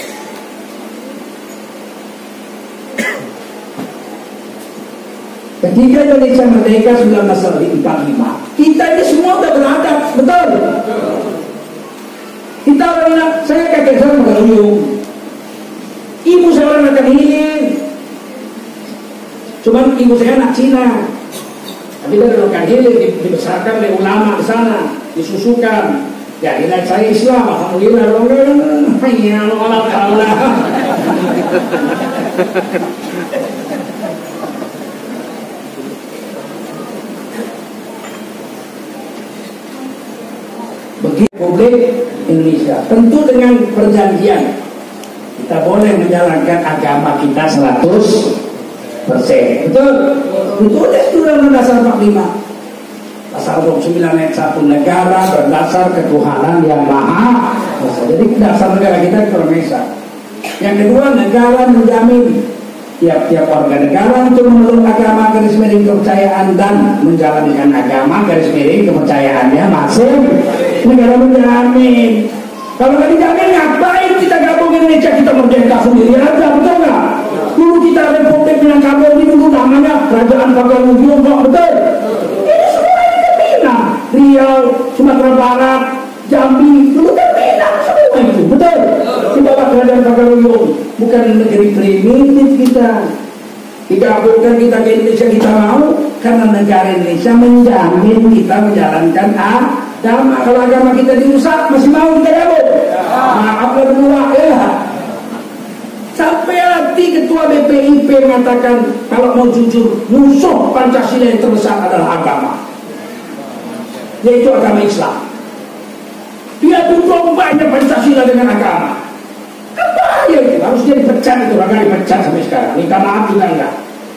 Ketika Indonesia merdeka seribu sembilan ratus empat puluh lima, kita ini semua sudah beradab, betul? Kita orang, saya kakek saya mengaluyung. Ibu saya orang akan hilir. Cuman ibu saya anak Cina. Tapi dia orang hilir, dibesarkan oleh ulama di sana, disusukan. Ya, nilai saya Islam, alhamdulillah. Ya Allah Taala. Begitu publik Indonesia, tentu dengan perjanjian. Kita boleh menjalankan agama kita seratus persen. Betul? Betul deh, itu dalam dasar empat puluh lima. Pasal dua puluh sembilan ayat satu, negara berdasar ketuhanan yang maha. Jadi dasar negara kita Indonesia. Yang kedua, negara menjamin tiap-tiap warga negara untuk memeluk agama garis miring kepercayaan dan menjalankan agama garis miring kepercayaannya masing. Negara menjamin. Kalau nggak dijamin, ngapain kita gabung Indonesia, kita merdeka sendiri aja, betul nggak? Dulu kita Republik Minangkabau ini dulu namanya Kerajaan Pagaruyung, betul? Ini semua ini kan Minang, Riau, Sumatera Barat, Jambi, dulu kan Minang semua itu, betul? Di bawah Kerajaan Pagaruyung, bukan negeri primitif kita. Digabungkan kita ke Indonesia, kita mau karena negara Indonesia menjamin kita menjalankan agama. Kalau agama kita dirusak, masih mau kita gabung? Maaf berdua ya. Sampai nanti ketua B P I P mengatakan kalau mau jujur, musuh Pancasila yang terbesar adalah agama, yaitu agama Islam. Dia tutup banyak Pancasila dengan agama. Kebaya itu harus dia dipecat, itu agak dipecat sampai sekarang. Minta maaf juga enggak.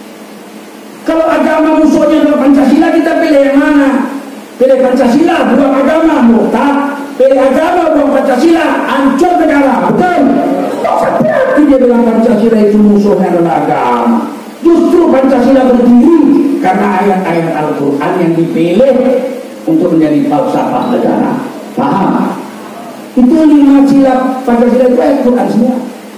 Kalau agama musuhnya adalah Pancasila, kita pilih yang mana? Pilih Pancasila, buang agama, murtad. Pilih agama, buang Pancasila, hancur negara, betul? Hati-hati dia bilang Pancasila itu musuhnya adalah agama. Justru Pancasila berdiri karena ayat-ayat Al-Quran yang dipilih untuk menjadi falsafah negara. Paham? Itu lima sila Pancasila itu ayat Quran semua.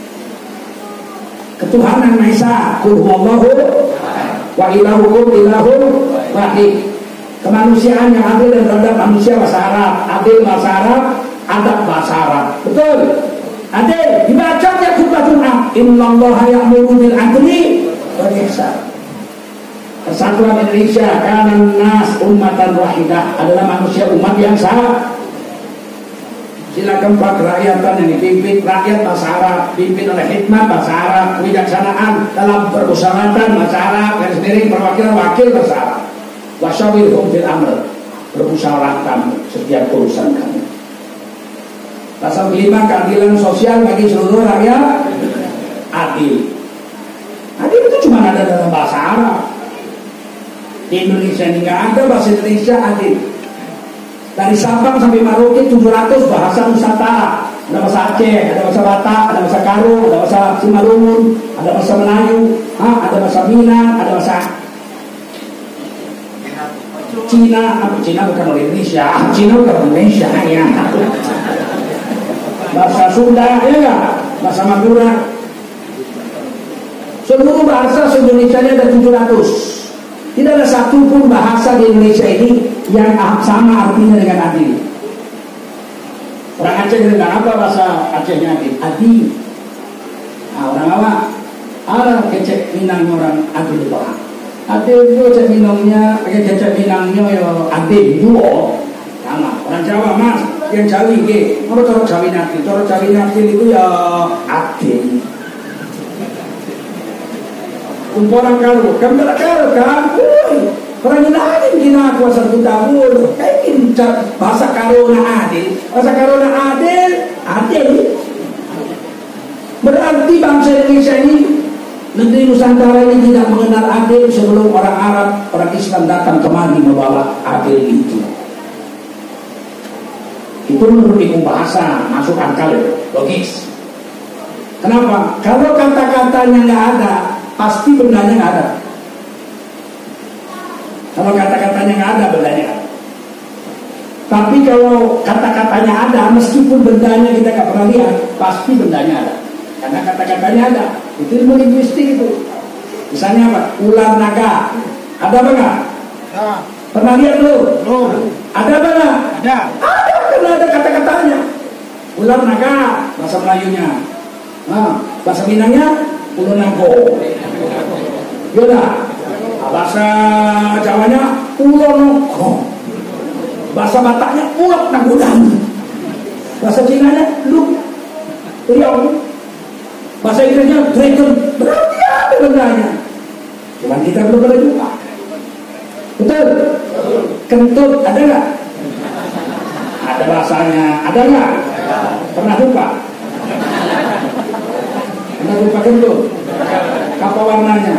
Ketuhanan Maha Esa, qul huwallahu wa ilahukum ilahun wahid. Kemanusiaan yang adil dan terhadap manusia bahasa Arab, adil bahasa Arab, adab bahasa Arab. Betul? Adil dibaca tiap khutbah Jumat. Innallaha ya'muru bil adli wal ihsan. Persatuan Indonesia karena nas ummatan wahidah adalah manusia umat yang sama. Sila keempat, kerakyatan yang dipimpin rakyat bahasa Arab, dipimpin oleh hikmat bahasa Arab, kebijaksanaan dalam permusyawaratan bahasa Arab, garis miring perwakilan wakil bahasa Arab. Wasyawirhum fil amr, permusyawaratan setiap urusan kami. Pasal kelima, keadilan sosial bagi seluruh rakyat adil. Adil itu cuma ada dalam bahasa Arab. Di Indonesia ini nggak ada bahasa Indonesia adil. Dari Sabang sampai Merauke tujuh ratus bahasa Nusantara. Ada bahasa Aceh, ada bahasa Batak, ada bahasa Karo, ada bahasa Simalungun, ada bahasa Melayu, ha, ada bahasa Minang, ada bahasa Cina. Apa Cina bukan orang Indonesia? Cina bukan orang Indonesia ya. Bahasa Sunda ya enggak? Bahasa Madura. Seluruh bahasa se-Indonesia ini ada tujuh ratus. Tidak ada satu pun bahasa di Indonesia ini yang sama artinya dengan adil. Orang Aceh dengan apa bahasa Acehnya adil? Adil. Nah, orang awak ada kecek Minang orang adil orang. Adil itu kecek Minangnya, pakai kecek Minangnya ya adil juga. Sama. Orang Jawa mas, yang Jawi ke, apa cara Jawi adil? Cara Jawi adil itu ya adil. Untuk orang Karo, kamu tak Karo kan? Orang lain kena kuasa kita pun. Kayak bahasa Karo na adil, bahasa Karo na adil, adil. Berarti bangsa Indonesia ini, negeri Nusantara ini tidak mengenal adil sebelum orang Arab, orang Islam datang kemari membawa adil itu. Itu menurut ilmu bahasa, masuk akal, logis. Kenapa? Kalau kata-katanya nggak ada, pasti bendanya nggak ada. Kalau kata-katanya nggak ada, bendanya ada. Tapi kalau kata-katanya ada, meskipun bendanya kita nggak pernah lihat, pasti bendanya ada. Karena kata-katanya ada. Itu ilmu linguistik itu. Misalnya apa? Ular naga. Ada apa nggak? Nah. Pernah lihat lu? Belum. Ada apa nggak? Ada. Ada, karena ada kata-katanya. Ular naga, bahasa Melayunya. Nah, bahasa Minangnya ular nago. Yaudah. Bahasa Jawanya ular noko. Bahasa Bataknya ular nagodang. Bahasa Cinanya lu riau. Bahasa Inggrisnya dragon. Berarti ada bendanya. Cuma kita belum pernah jumpa. Betul? Kentut ada nggak? Ada bahasanya. Ada nggak? Pernah jumpa? Pernah jumpa kentut? Apa warnanya?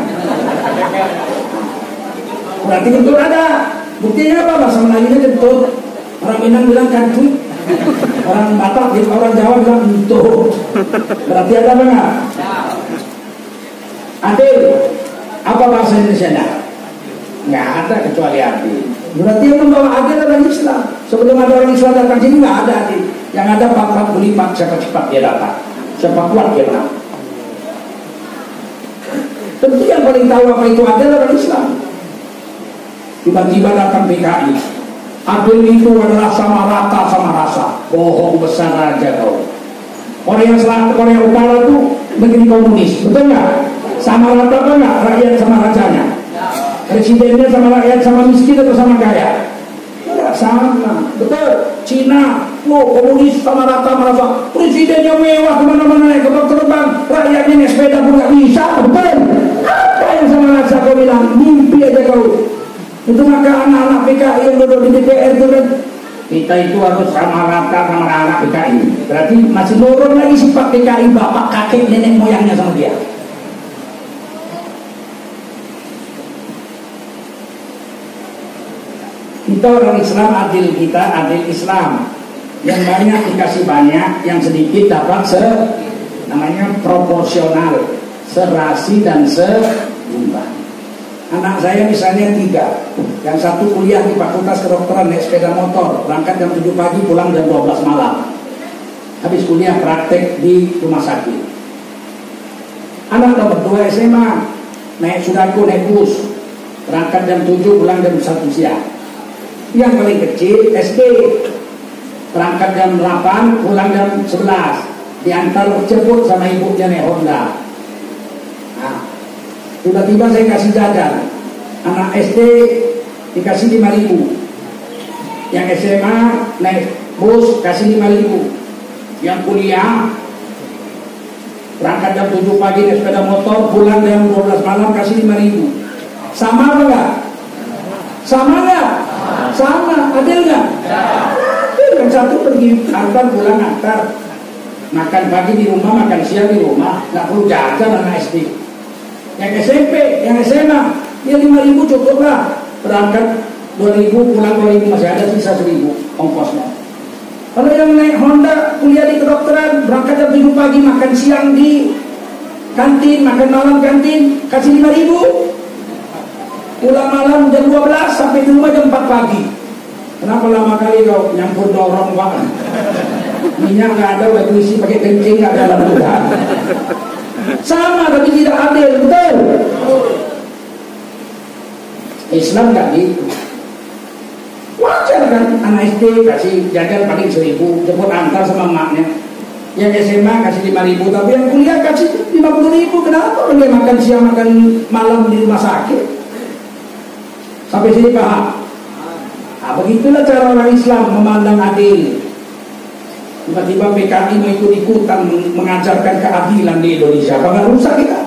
Berarti kentut ada. Buktinya apa? Bahasa Melayunya kentut. Orang Minang bilang kantut. Orang Batak, orang Jawa bilang itu. Berarti ada apa enggak? Adil. Apa bahasa Indonesia nya? Nggak ada kecuali adil. Berarti yang membawa adil adalah Islam. Sebelum ada orang Islam datang sini nggak ada adil. Yang ada pak-pak berlipat, siapa cepat dia datang, siapa kuat dia menang. Tentu yang paling tahu apa itu adil adalah Islam. Tiba-tiba datang P K I. Adil itu adalah sama rata sama rasa. Bohong besar aja kau. Orang yang selatan, Korea Utara itu negeri komunis, betul nggak? Sama rata apa nggak? Rakyat sama rajanya. Presidennya sama rakyat, sama miskin atau sama kaya? Tidak sama, betul. Cina, oh, komunis sama rata sama rasa. Presidennya mewah kemana-mana naik kapal terbang, rakyatnya naik sepeda pun nggak bisa, betul. Apa yang sama rasa kau bilang? Mimpi aja kau. Itu maka anak-anak P K I yang duduk di D P R itu kan, kita itu harus sama rata sama anak P K I. Berarti masih nurun lagi sifat P K I bapak kakek nenek moyangnya sama dia. Kita orang Islam adil, kita adil Islam. Yang banyak dikasih banyak, yang sedikit dapat se namanya proporsional, serasi dan seimbang. Anak saya misalnya tiga, yang satu kuliah di Fakultas Kedokteran naik sepeda motor, berangkat jam tujuh pagi, pulang jam dua belas malam. Habis kuliah praktek di rumah sakit. Anak nomor dua S M A, naik sudaku naik bus, berangkat jam tujuh, pulang jam satu siang. Yang paling kecil S D, berangkat jam delapan, pulang jam sebelas, diantar jemput sama ibunya naik Honda. Nah, tiba-tiba saya kasih jajan, anak S D dikasih lima ribu, yang S M A naik bus kasih lima ribu, yang kuliah berangkat jam tujuh pagi naik sepeda motor, pulang jam dua belas malam kasih lima ribu. Sama apa enggak? Sama enggak? Sama, adil nggak? Adil. Yang satu pergi antar, pulang antar, makan pagi di rumah, makan siang di rumah, nggak perlu jajan anak S D. Yang S M P, yang S M A, ya lima ribu cukup lah. Berangkat dua ribu, pulang dua ribu, masih ada sisa seribu ongkosnya. Kalau yang naik Honda, kuliah di kedokteran, berangkat jam tujuh pagi, makan siang di kantin, makan malam kantin, kasih lima ribu. Pulang malam jam dua belas, sampai di rumah jam empat pagi. Kenapa lama kali kau nyampur dorong pak? Minyak nggak ada, baju isi pakai kencing nggak ada dalam Tuhan. Sama tapi tidak adil, betul? Islam nggak gitu. Wajar kan anak S D kasih jajan paling seribu, jemput antar sama maknya. Yang S M A kasih lima ribu, tapi yang kuliah kasih lima puluh ribu. Kenapa? Dia makan siang makan malam di rumah sakit. Sampai sini paham? Nah, begitulah cara orang Islam memandang adil. Tiba-tiba P K I mau ikut-ikutan mengajarkan keadilan di Indonesia. Apa nggak rusak kita?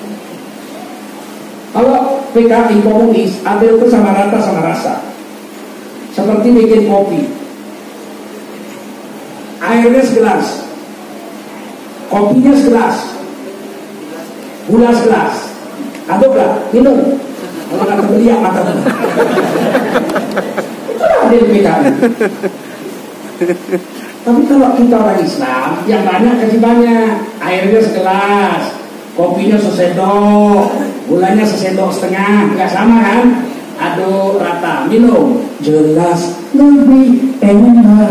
Kalau P K I komunis, adil itu sama rata sama rasa. Seperti bikin kopi, airnya segelas, kopinya segelas, gula segelas, aduklah, minum. Kalau kata beliau mata itu adil P K I. Tapi kalau kita orang Islam, yang banyak kasih banyak, airnya segelas, kopinya sesendok, gulanya sesendok setengah, nggak sama kan? Aduk rata, minum, jelas lebih enak.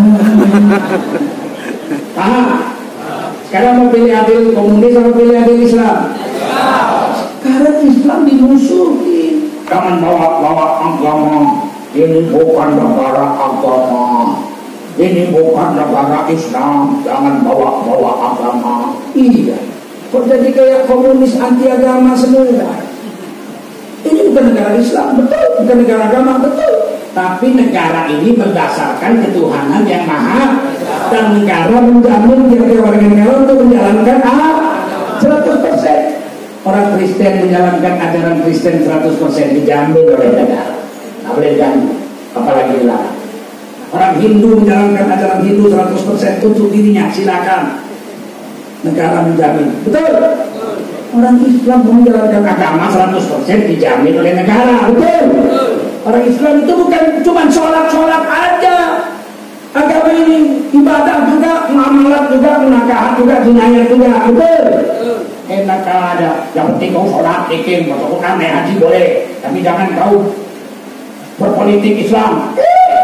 Ah, sekarang mau pilih adil komunis atau pilih adil Islam? Sekarang Islam dimusuhi. Jangan bawa-bawa agama. Ini bukan negara agama. Ini bukan negara Islam. Jangan bawa-bawa agama. Iya. Kok jadi kayak komunis anti agama semua? Ini bukan negara Islam, betul. Bukan negara agama, betul. Tapi negara ini berdasarkan ketuhanan yang maha. Dan negara menjamin kira-kira warga negara untuk menjalankan ah, seratus persen. Orang Kristen menjalankan ajaran Kristen seratus persen dijamin oleh negara. Tidak boleh diganggu, apalagi dilarang. Orang Hindu menjalankan ajaran Hindu seratus persen untuk dirinya, silakan. Negara menjamin, betul? Orang Islam menjalankan agama seratus persen dijamin oleh negara, betul? Orang Islam itu bukan cuma sholat-sholat aja. Agama ini ibadah juga, muamalat juga, munakahat juga, jinayah juga, betul? Enak kalau ada, yang penting kau sholat, ikim, baca Quran, naik haji boleh, tapi jangan kau berpolitik Islam.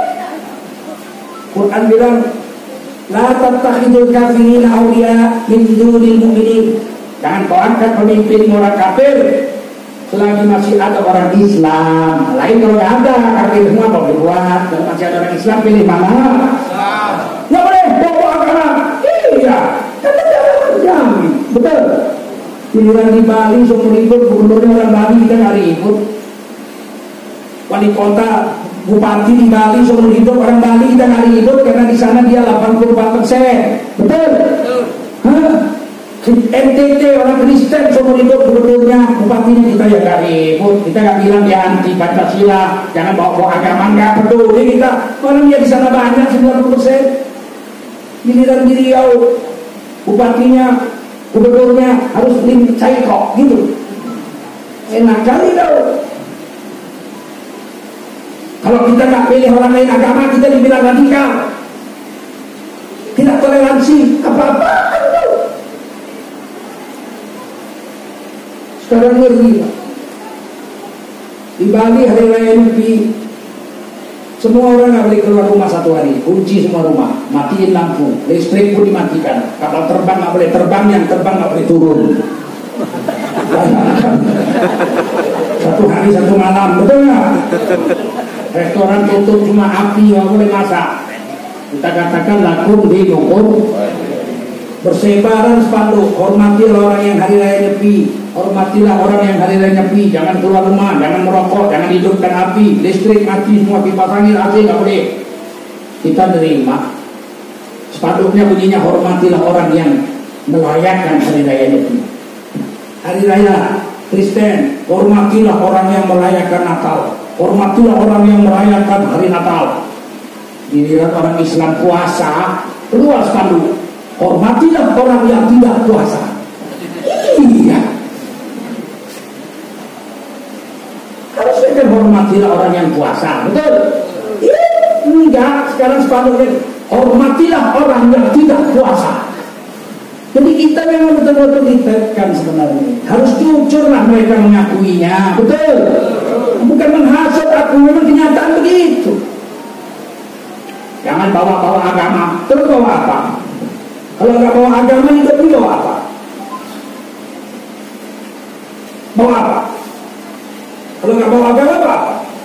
Quran bilang, la tattakhidul kafirina awliya min dunil mu'minin. Jangan kau angkat pemimpin orang kafir selagi masih ada orang Islam. Lain kalau nggak ada, kafir semua mau dibuat. Kalau masih ada orang Islam, pilih mana? Nggak boleh bawa agama. Iya, kata jangan. Betul. Pilihan di Bali semua ribut, gubernurnya orang Bali kita nggak ribut. Wali kota, bupati di Bali semua ribut, orang Bali kita nggak ribut karena di sana dia delapan puluh empat persen. Betul. Hah? N T T orang Kristen semua ribut gubernurnya, bupatinya kita ya nggak ribut. Kita nggak bilang dia anti Pancasila, jangan bawa-bawa agama, nggak peduli kita. Orang dia di sana banyak sembilan puluh persen. Giliran di Riau, bupatinya, gubernurnya harus dicair kok, gitu. Enak kali tau. Kalau kita nggak pilih orang lain agama, kita dibilang radikal, tidak toleransi, apa-apa. Sekarang ngeri. Di Bali hari raya Nyepi, semua orang nggak boleh keluar rumah satu hari, kunci semua rumah, matiin lampu, listrik pun dimatikan, kapal terbang nggak boleh terbang, yang terbang nggak boleh turun. Satu hari satu malam, betul nggak? Restoran tutup, cuma api nggak boleh masak. Kita katakan lakum dinukum. Bersebaran spanduk, hormatilah orang yang hari raya Nyepi, hormatilah orang yang hari raya Nyepi, jangan keluar rumah, jangan merokok, jangan hidupkan api, listrik mati semua, kipas angin, A C nggak boleh. Kita nerima. Spanduknya bunyinya hormatilah orang yang merayakan hari raya Nyepi. Hari raya Kristen, hormatilah orang yang merayakan Natal, hormatilah orang yang merayakan hari Natal. Giliran orang Islam puasa, keluar spanduk, hormatilah orang yang tidak puasa. Iya. Harusnya kan hormatilah orang yang puasa, betul? Iya. Enggak, sekarang sepanduknya hormatilah orang yang tidak puasa. Jadi kita memang betul-betul ditekan sebenarnya. Harus jujurlah mereka mengakuinya, betul? Bukan menghasut aku, memang kenyataan begitu. Jangan bawa-bawa agama, terus bawa apa? Kalau nggak bawa agama, hidup ini bawa apa? Bawa apa? Kalau nggak bawa agama, apa?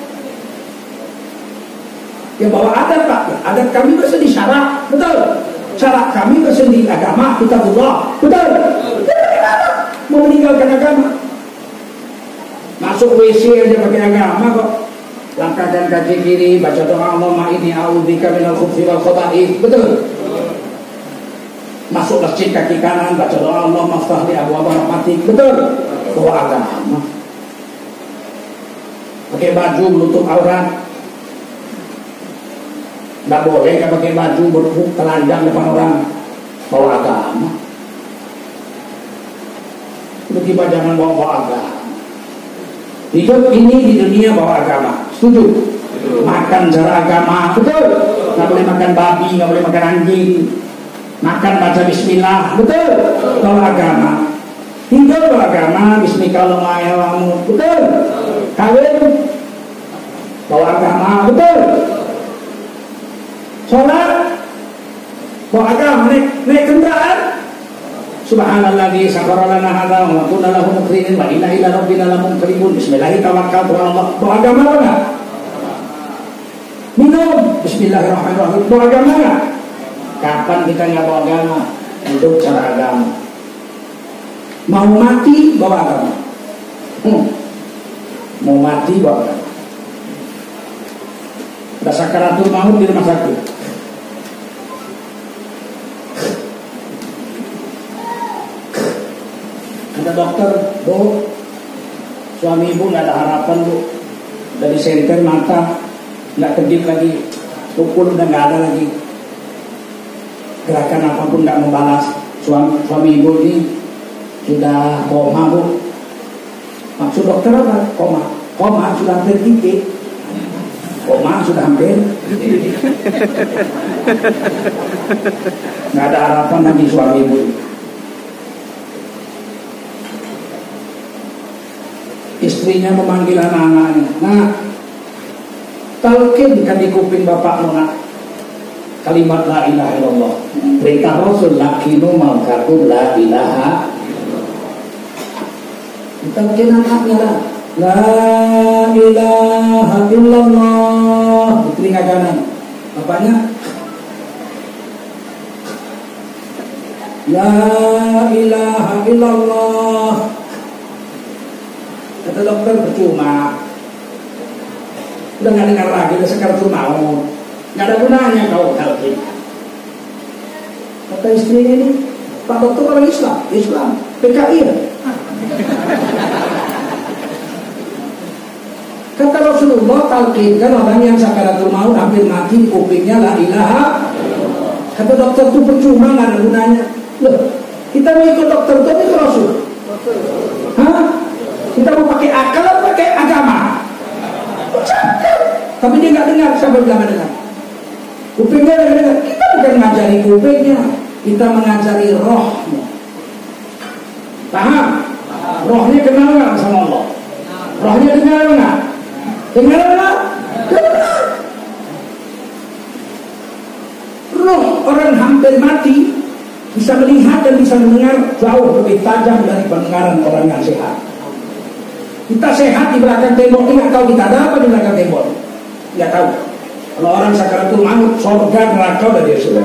Ya bawa adat, Pak. Adat kami bersendi syarat, betul? Syarat kami bersendi agama, kita Allah, betul? Mau meninggalkan agama, masuk W C aja pakai agama kok. Langkahkan kaki kiri, baca doa Allahumma inni a'udzubika minal khubuthi wal khaba'ith, betul? Masuk masjid kaki kanan, baca doa Allahumma iftah li abwaaba rahmatik, betul? Bawa agama. Pakai baju menutup aurat, nggak boleh kan pakai baju berbuk telanjang depan orang, bawa agama. Begitu jangan bawa agama. Hidup ini di dunia bawa agama, setuju? Makan cara agama, betul? Nggak boleh makan babi, nggak boleh makan anjing. Makan baca bismillah, betul? Bawa agama. Hidup bawa agama, bismillahirrahmanirrahim, betul? Kawin bawa agama, betul? Sholat bawa agama, naik, naik kendaraan. Subhanalladzi sakhkhara lana hadza wa ma kunna lahu muqrinin wa inna ila rabbina lamunqalibun. Bismillahirrahmanirrahim, tawakkaltu 'ala Allah. Bawa agama enggak? Minum bismillahirrahmanirrahim. Bawa agama enggak? Kapan kita enggak bawa agama? Hidup cara agama. Mau mati bawa agama. Hmm. Mau mati bawa agama. Ada sakaratul maut di rumah sakit. Ada dokter, Bu, suami ibu nggak ada harapan, Bu. Dari senter mata nggak kedip lagi, pukul udah nggak ada lagi, gerakan apapun nggak membalas. Suami, suami ibu ini sudah koma, Bu. Maksud dokter apa? Koma, koma sudah tertitik. koma sudah hampir. Nggak ada harapan lagi suami ibu. Istrinya memanggil anak-anaknya, nah talkinkan di kuping bapakmu nak kalimat la ilaha illallah. Perintah Rasul lakinu mangkatu la ilaha. Talkin anaknya lah la ilaha illallah di telinga kanan. Bapaknya la ilaha illallah. Kata dokter percuma, udah nggak dengar lagi, udah sekar tuh mau, nggak ada gunanya kau talkin. Kata istrinya ini, Pak dokter orang Islam, Islam, P K I ya. Kata Rasulullah, talkinkan orang yang sakaratul maut hampir mati kupingnya la ilaha. Kata dokter itu percuma, nggak ada gunanya. Loh, kita mau ikut dokter itu ikut Rasul. Hah? Kita mau pakai akal atau pakai agama? Ucapkan. Tapi dia nggak dengar, siapa bilang nggak dengar? Kupingnya nggak dengar. Kita bukan mengajari kupingnya, kita mengajari rohnya. Paham? Rohnya kenal nggak sama Allah? Rohnya dengar nggak? Dengar nggak? Dengar. Roh orang hampir mati bisa melihat dan bisa mendengar jauh lebih tajam dari pendengaran orang yang sehat. Kita sehat di belakang tembok, nggak tahu kita ada apa di belakang tembok, nggak tahu. Kalau orang sakaratul maut, surga neraka udah dia sudah.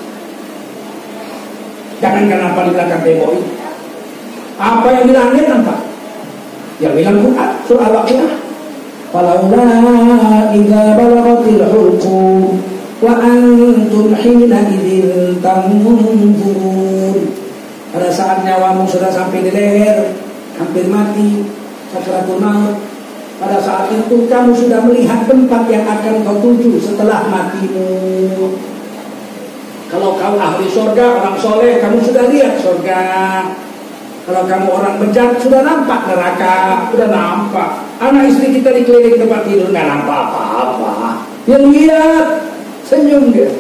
Jangan kenapa di belakang tembok ini. Apa yang di langit nampak? Yang bilang Quran surah Al-Waqiah. Falaula idza balaghatil hulqum wa antum hina idzin tanzurun. Pada saat nyawamu sudah sampai di leher, hampir mati, sakaratul maut, pada saat itu kamu sudah melihat tempat yang akan kau tuju setelah matimu. Kalau kau ahli surga, orang soleh, kamu sudah lihat surga. Kalau kamu orang bejat, sudah nampak neraka, sudah nampak. Anak istri kita dikeliling tempat tidur, nggak nampak apa-apa. Dia lihat, senyum dia.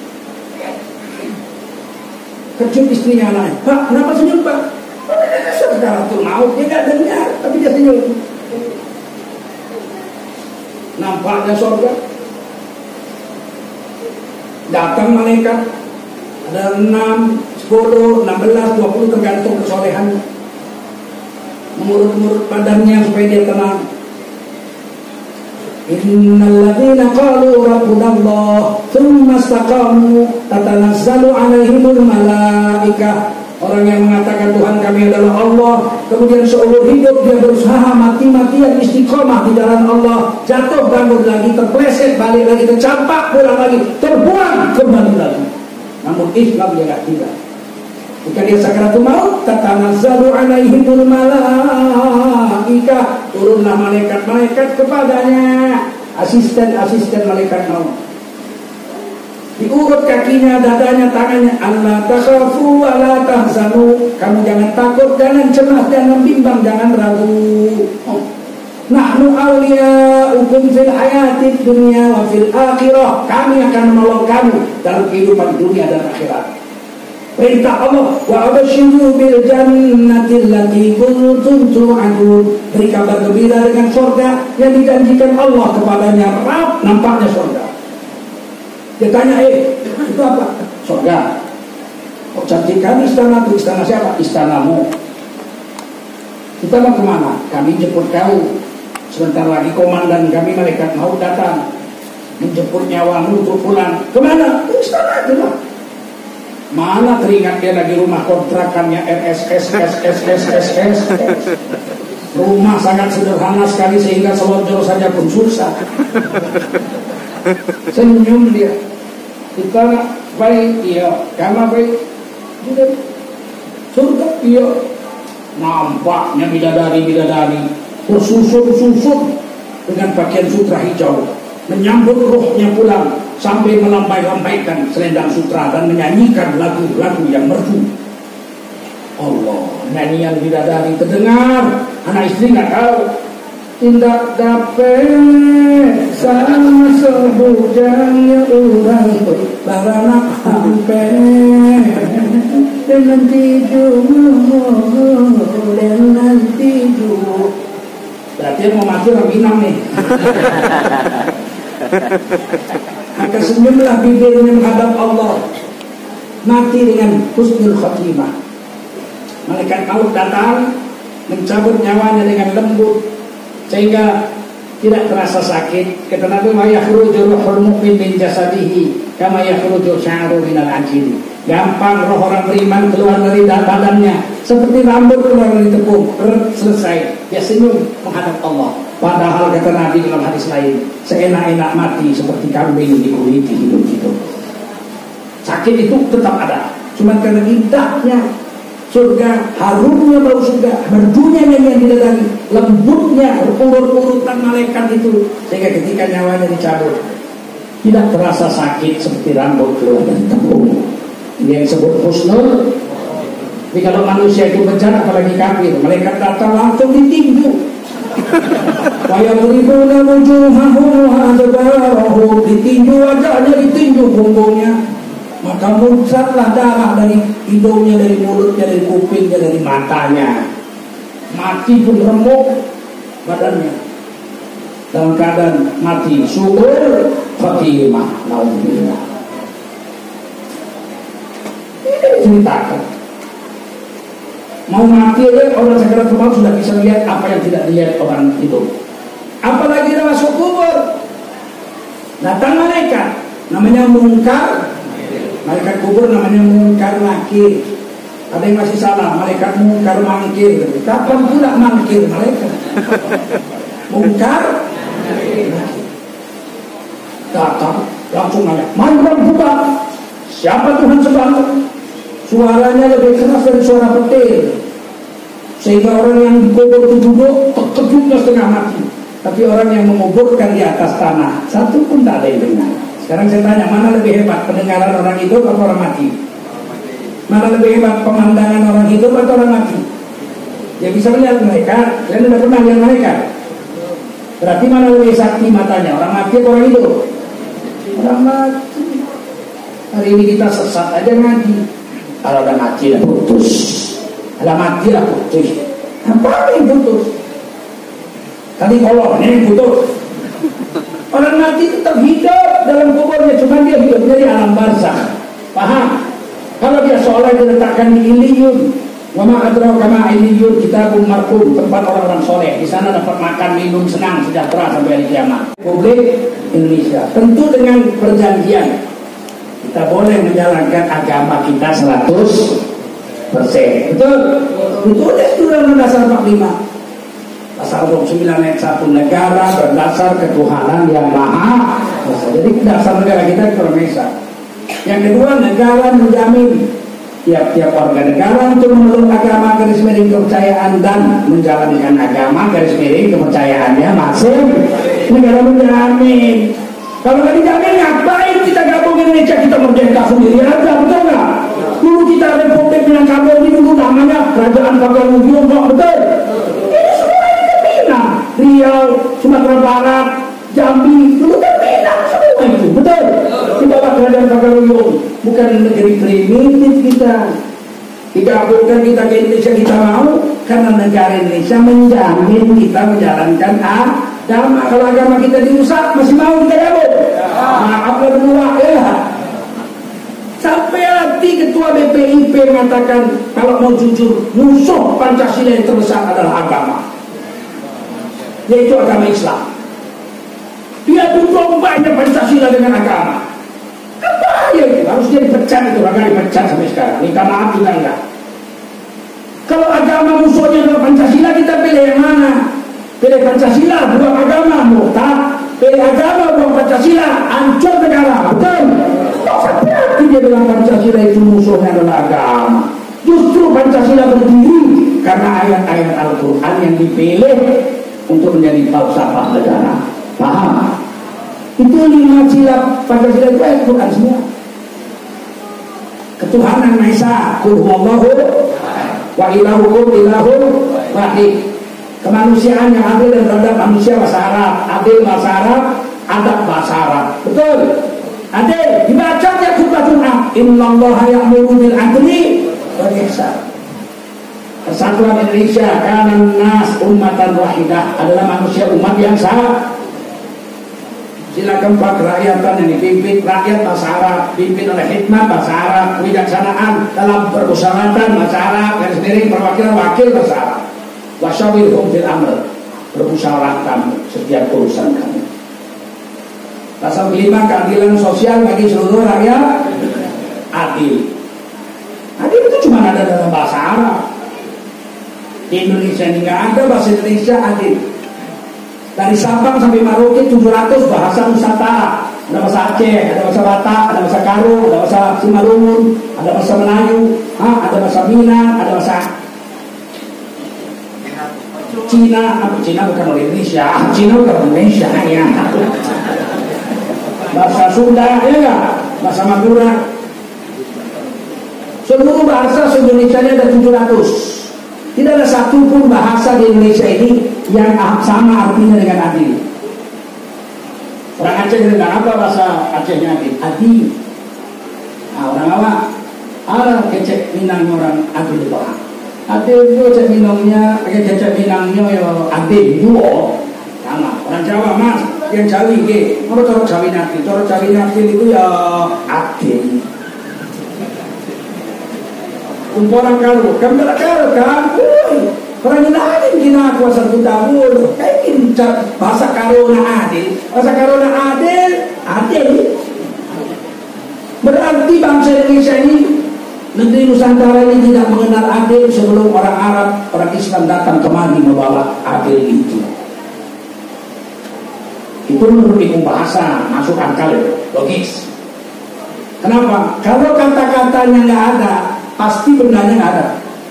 Kejut istrinya anaknya, Pak, kenapa senyum Pak? Sakaratul maut, dia nggak dengar, tapi dia senyum. Nampaknya surga. Datang malaikat, ada enam, sepuluh, enam belas, dua puluh tergantung kesolehannya. Mengurut-urut badannya supaya dia tenang. Innal ladzina qalu rabbunallah tsumma istaqamu tatanazzalu 'alaihimul malaikah. Orang yang mengatakan Tuhan kami adalah Allah, kemudian seumur hidup dia berusaha mati-matian istiqomah di jalan Allah, jatuh bangun lagi, terpleset balik lagi, tercampak pulang lagi, terbuang kembali lagi. Namun Islam dia tidak tidak. Jika dia sakaratul maut, tatanazzalu 'alaihimul malaikah, turunlah malaikat-malaikat kepadanya, asisten-asisten malaikat maut. Diurut kakinya, dadanya, tangannya. Allah takhafu wa la tahzanu. Kamu jangan takut, jangan cemas, jangan bimbang, jangan ragu. Oh. Nahnu awliya'ukum fil hayatid dunya wa fil akhirah. Kami akan menolong kamu dalam kehidupan dunia dan akhirat. Perintah Allah, wa abashiru bil jannati allati kuntum tu'adun. Beri kabar gembira dengan surga yang dijanjikan Allah kepadanya. Rab, nampaknya surga. Dia tanya, eh, itu apa? Surga. Oh, cantikan istana itu. Istana siapa? Istanamu. Kita mau kemana? Kami jemput kau. Sebentar lagi komandan kami malaikat maut datang menjemput nyawamu untuk pulang. Kemana? Istana itu lah. Mana teringat dia lagi rumah kontrakannya R S S S S S S S. Rumah sangat sederhana sekali sehingga selonjor saja pun susah. Senyum dia. Kita baik, iya. Karena baik, surga, iya. Nampaknya bidadari-bidadari bersusun-susun dengan pakaian sutra hijau, menyambut rohnya pulang sampai melambai-lambaikan selendang sutra dan menyanyikan lagu-lagu yang merdu. Allah, nyanyian bidadari terdengar. Anak istri nggak tahu. tindak dapat sama sebujangnya orang baranak sampai dengan tidurmu dengan tidur. Berarti yang mau mati orang Minang nih. Maka senyumlah bibirnya menghadap Allah, mati dengan husnul khatimah. Malaikat maut datang mencabut nyawanya dengan lembut sehingga tidak terasa sakit. Kata Nabi, "Ma yakhruju ruhul mu'min min jasadihi kama yakhruju sya'ru minal ajili." Gampang roh orang beriman keluar dari badannya seperti rambut keluar dari tepung. Selesai, dia senyum menghadap Allah. Padahal kata Nabi dalam hadis lain, seenak-enak mati seperti kambing dikuliti hidup-hidup. Sakit itu tetap ada, cuma karena indahnya surga, harumnya bau surga, merdunya nyanyian bidadari, lembutnya urut-urutan malaikat itu, sehingga ketika nyawanya dicabut tidak terasa sakit seperti rambut keluar dari tepung. Ini yang disebut husnul. Jadi kalau manusia itu bencana, apalagi kafir, malaikat datang langsung ditinju. Wa yadribuna wujuhahum wa adbarahum, ditinju wajahnya, ditinju punggungnya. Maka muncratlah darah dari hidungnya, dari mulutnya, dari kupingnya, dari matanya. Mati pun remuk badannya dalam keadaan mati suul khatimah. Alhamdulillah. Ini diceritakan. Mau mati aja orang sakaratul maut sudah bisa melihat apa yang tidak dilihat orang hidup. Apalagi dia masuk kubur, datang malaikat namanya Munkar. Malaikat kubur namanya Munkar Nakir. Ada yang masih salah, malaikat Munkar Mangkir. Kapan pula mangkir malaikat? Munkar datang langsung nanya, "Mari buka, siapa Tuhan sebelah?" Suaranya lebih keras dari suara petir, sehingga orang yang dikubur itu duduk terkejutnya setengah mati. Tapi orang yang menguburkan di atas tanah satu pun tak ada yang dengar. Sekarang saya tanya, mana lebih hebat, pendengaran orang hidup atau orang mati? Mana lebih hebat, pemandangan orang hidup atau orang mati? Dia bisa melihat mereka. Kalian sudah pernah lihat mereka? Berarti mana lebih sakti matanya, orang mati atau orang hidup? Orang mati. Hari ini kita sesat aja ngaji. Kalau udah mati lah putus. Kalau mati lah putus. Apa yang putus? Tadi kolornya yang putus. Orang mati tetap hidup dalam kuburnya, cuma dia hidupnya di alam barzakh. Paham? Kalau dia seolah diletakkan di Illiyun, wa ma adraka ma Illiyun, kitabun marqum, tempat orang-orang soleh. Di sana dapat makan, minum, senang, sejahtera sampai hari kiamat. Publik Indonesia tentu dengan perjanjian kita boleh menjalankan agama kita seratus persen. Betul? Betul deh, itu dalam dasar empat puluh lima. Pasal dua puluh sembilan ayat satu, negara berdasar ketuhanan yang maha kuasa. Jadi dasar negara kita Indonesia. Yang kedua, negara menjamin tiap-tiap warga negara untuk menurut agama garis miring kepercayaan dan menjalankan agama garis miring kepercayaannya masing. Negara menjamin. Kalau nggak dijamin, ngapain kita gabung Indonesia? Kita merdeka sendiri aja, betul nggak? Dulu kita Republik Minangkabau ini dulu namanya Kerajaan Pagaruyung, betul? Ini semua ini Minang, Riau, Sumatera Barat, Jambi, dulu kan Minang semua itu, betul? Kita Kerajaan Pagaruyung, bukan negeri primitif kita. Digabungkan kita ke Indonesia, kita mau karena negara Indonesia menjamin kita menjalankan agama. Kalau agama kita dirusak, masih mau kita gabung? Maaf lah berdua ya. Sampai nanti ketua B P I P mengatakan kalau mau jujur, musuh Pancasila yang terbesar adalah agama, yaitu agama Islam. Dia tutup banyak Pancasila dengan agama. Apa ya itu? Harus dia dipecat itu, agak dipecat sampai sekarang. Minta maaf juga enggak. Kalau agama musuhnya adalah Pancasila, kita pilih yang mana? Pilih Pancasila, buang agama, murtad. Pilih agama, buang Pancasila, hancur negara. Betul? Tapi dia bilang Pancasila itu musuhnya adalah agama. Justru Pancasila berdiri karena ayat-ayat Al-Quran yang dipilih untuk menjadi falsafah negara. Paham? Itu lima sila Pancasila itu ayat Quran semua. Ketuhanan Maha Esa, qul huwallahu wa ilahukum ilahun wahid. Kemanusiaan yang adil dan terhadap manusia bahasa Arab, adil bahasa Arab, adab bahasa Arab. Betul? Adil dibaca tiap khutbah Jumat. Innallaha ya'muru bil adli wal ihsan. Persatuan Indonesia kanan nas ummatan wahidah adalah manusia umat yang sama. Sila keempat kerakyatan yang dipimpin rakyat bahasa Arab, dipimpin oleh hikmat bahasa Arab, kebijaksanaan dalam permusyawaratan bahasa Arab, dan sendiri perwakilan wakil bahasa Arab. Wasyawirhum fil amr, bermusyawaratan setiap urusan kami. Pasal kelima, keadilan sosial bagi seluruh rakyat adil. Adil itu cuma ada dalam bahasa Arab. Di Indonesia ini nggak ada bahasa Indonesia adil. Dari Sabang sampai Merauke tujuh ratus bahasa Nusantara. Ada bahasa Aceh, ada bahasa Batak, ada bahasa Karo, ada bahasa Simalungun, ada bahasa Melayu, ha, ada bahasa Minang, ada bahasa Cina. Apa Cina bukan orang Indonesia? Cina bukan orang Indonesia ya. Bahasa Sunda ya nggak? Bahasa Madura. Seluruh bahasa se-Indonesia ada tujuh ratus. Tidak ada satu pun bahasa di Indonesia ini yang sama artinya dengan adil. Orang Aceh dengan apa bahasa Acehnya adil? Adil. Nah, orang apa? Ada kecek Minangnya orang adil itu. Adil itu kecek Minangnya, kecek Minangnya ya adil juga. Sama. Orang Jawa mas, yang Jawi ke, apa cara Jawi adil? Cara Jawi adil itu ya adil. Orang kalau, kamu tak kalau kan? Orang yang adil kena kuasa kita pun. Kayak bahasa karona adil, bahasa karona adil, adil. Berarti bangsa Indonesia ini, negeri Nusantara ini tidak mengenal adil sebelum orang Arab, orang Islam datang kemari membawa adil itu. Itu menurut hukum bahasa, masuk akal, logis. Kenapa? Kalau kata-katanya nggak ada, pasti bendanya nggak ada.